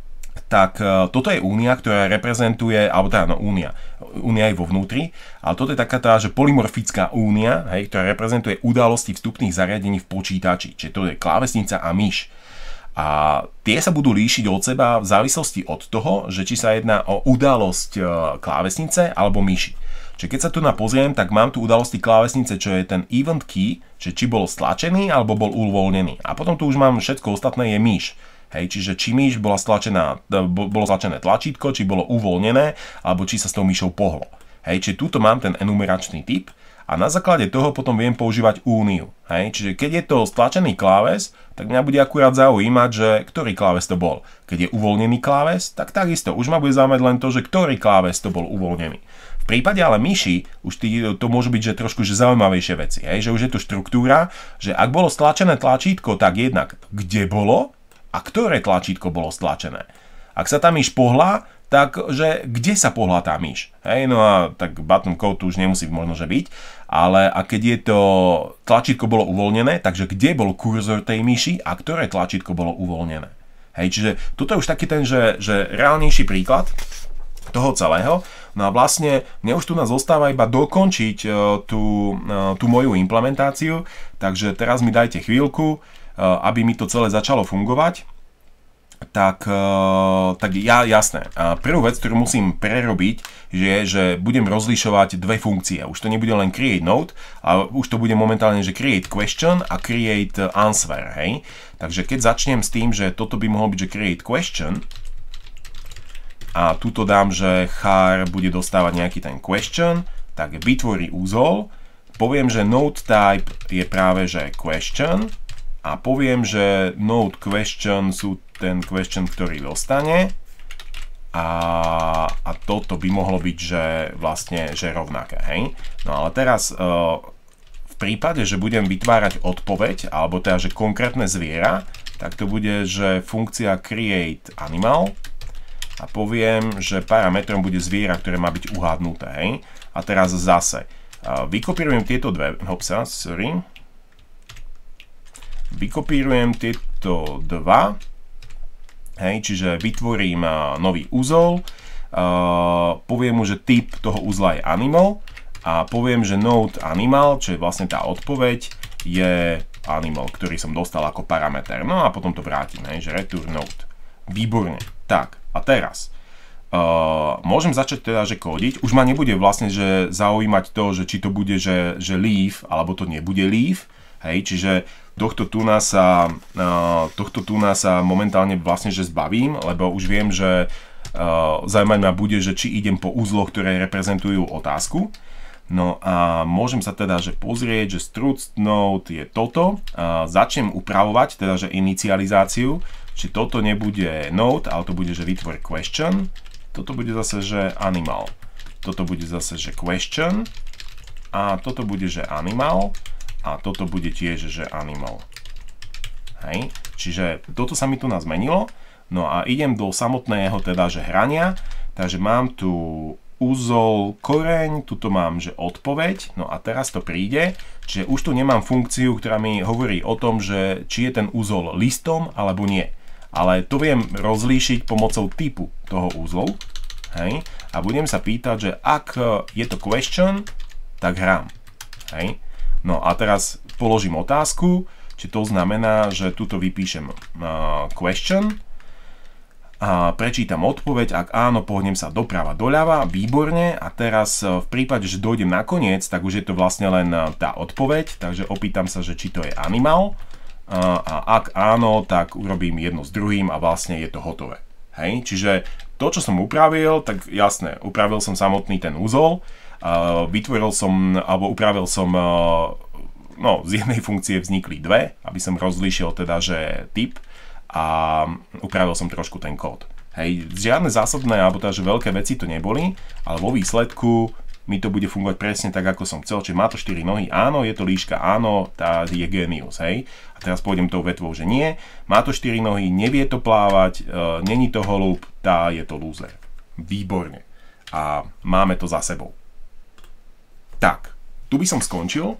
[SPEAKER 1] tak uh, toto je únia, ktorá reprezentuje, alebo teda, no únia, únia je vo vnútri, ale toto je taká teda, že polymorfická únia, hej, ktorá reprezentuje udalosti vstupných zariadení v počítači, čiže to je klávesnica a myš. A tie sa budú líšiť od seba v závislosti od toho, že či sa jedná o udalosť klávesnice alebo myši. Čiže keď sa tu napozriem, tak mám tu udalosti klávesnice, čo je ten event key, že či bol stlačený alebo bol uvoľnený. A potom tu už mám všetko ostatné je myš. Hej, čiže či myš bola stlačená, bolo stlačené tlačítko, či bolo uvoľnené, alebo či sa s tou myšou pohlo. Hej, čiže tuto mám ten enumeračný typ. A na základe toho potom viem používať úniu. Hej? Čiže keď je to stlačený kláves, tak mňa bude akurát zaujímať, že ktorý kláves to bol. Keď je uvoľnený kláves, tak takisto. Už ma bude zaujímať len to, že ktorý kláves to bol uvoľnený. V prípade ale myši, už tý, to môžu byť že trošku že zaujímavejšie veci. Hej? Že už je tu štruktúra, že ak bolo stlačené tlačítko, tak jednak kde bolo a ktoré tlačítko bolo stlačené. Ak sa tá myš pohla, takže kde sa pohla tá myš? Hej, no a tak button code tu už nemusí možno že byť, ale a keď je to tlačítko bolo uvoľnené, takže kde bol kurzor tej myši a ktoré tlačítko bolo uvoľnené? Hej, čiže toto je už taký ten, že, že reálnejší príklad toho celého. No a vlastne mne už tu nás zostáva iba dokončiť uh, tú, uh, tú moju implementáciu, takže teraz mi dajte chvíľku, uh, aby mi to celé začalo fungovať. Tak, tak ja, jasné. Prvú vec, ktorú musím prerobiť, je, že budem rozlišovať dve funkcie. Už to nebude len create node, ale už to bude momentálne, že create question a create answer, hej. Takže keď začnem s tým, že toto by mohol byť, že create question a tuto dám, že char bude dostávať nejaký ten question, tak vytvorí úzol, poviem, že node type je práve, že question a poviem, že node question sú ten question, ktorý dostane a, a toto by mohlo byť, že vlastne, že rovnaké, hej. No ale teraz uh, v prípade, že budem vytvárať odpoveď, alebo teda, že konkrétne zviera, tak to bude, že funkcia create animal a poviem, že parametrom bude zviera, ktoré má byť uhádnuté, hej. A teraz zase uh, vykopírujem tieto dve, hopsa, sorry, vykopírujem tieto dva. Hej, čiže vytvorím uh, nový úzol, uh, poviem mu, že typ toho uzla je animal a poviem, že node animal, čo je vlastne tá odpoveď, je animal, ktorý som dostal ako parameter. No a potom to vrátim, hej, že return node. Výborne. Tak, a teraz uh, môžem začať teda, že kódiť. Už ma nebude vlastne, že zaujímať to, že či to bude, že, že leave, alebo to nebude leave. Hej, čiže tohto tu nás sa, uh, tohto tu nás sa momentálne vlastne, že zbavím, lebo už viem, že uh, zaujímať ma bude, že či idem po úzloch, ktoré reprezentujú otázku. No a môžem sa teda, že pozrieť, že struct node je toto. Uh, začnem upravovať, teda, že inicializáciu, či toto nebude node, ale to bude, že vytvor question. Toto bude zase, že animal. Toto bude zase, že question. A toto bude, že animal. A toto bude tiež, že animal. Hej. Čiže toto sa mi tu nazmenilo. No a idem do samotného teda, že hrania. Takže mám tu úzol koreň, tuto mám, že odpoveď. No a teraz to príde. Čiže už tu nemám funkciu, ktorá mi hovorí o tom, že či je ten úzol listom alebo nie. Ale to viem rozlíšiť pomocou typu toho úzlu. Hej. A budem sa pýtať, že ak je to question, tak hrám. Hej. No a teraz položím otázku, či to znamená, že tuto vypíšem uh, question a prečítam odpoveď, ak áno, pohnem sa doprava doľava, výborne, a teraz uh, v prípade, že dojdem na koniec, tak už je to vlastne len uh, tá odpoveď, takže opýtam sa, že či to je animal uh, a ak áno, tak urobím jedno s druhým a vlastne je to hotové. Hej? Čiže to, čo som upravil, tak jasné, upravil som samotný ten úzol, Uh, vytvoril som, alebo upravil som, uh, no, z jednej funkcie vznikli dve, aby som rozlíšil teda, že typ, a upravil som trošku ten kód. Hej, žiadne zásadné, alebo teda, že veľké veci to neboli, ale vo výsledku mi to bude fungovať presne tak, ako som chcel. Čiže má to štyri nohy, áno, je to líška, áno, tá je genius, hej. A teraz pôjdem tou vetvou, že nie, má to štyri nohy, nevie to plávať, uh, není to holub, tá je to lúzer. Výborne. A máme to za sebou. Tak, tu by som skončil.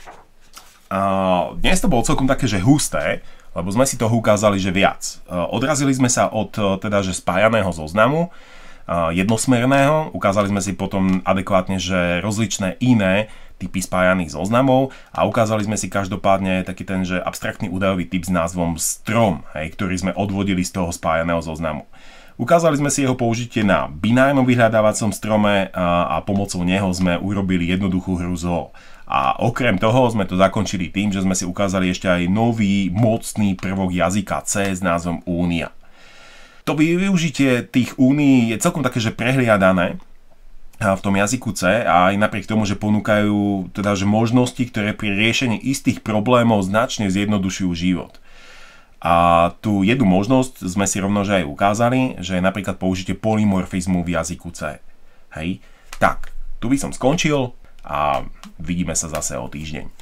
[SPEAKER 1] Uh, dnes to bolo celkom také, že husté, lebo sme si toho ukázali, že viac. Uh, odrazili sme sa od uh, teda, že spájaného zoznamu, uh, jednosmerného, ukázali sme si potom adekvátne, že rozličné iné typy spájaných zoznamov a ukázali sme si každopádne taký ten, že abstraktný údajový typ s názvom strom, hej, ktorý sme odvodili z toho spájaného zoznamu. Ukázali sme si jeho použitie na binárnom vyhľadávacom strome a, a pomocou neho sme urobili jednoduchú hru zo. A okrem toho sme to zakončili tým, že sme si ukázali ešte aj nový mocný prvok jazyka C s názvom Únia. To využitie tých únií je celkom také, že prehliadané v tom jazyku C a aj napriek tomu, že ponúkajú teda, že možnosti, ktoré pri riešení istých problémov značne zjednodušujú život. A tú jednu možnosť sme si rovno že aj ukázali, že je napríklad použitie polymorfizmu v jazyku C. Hej, tak, tu by som skončil a vidíme sa zase o týždeň.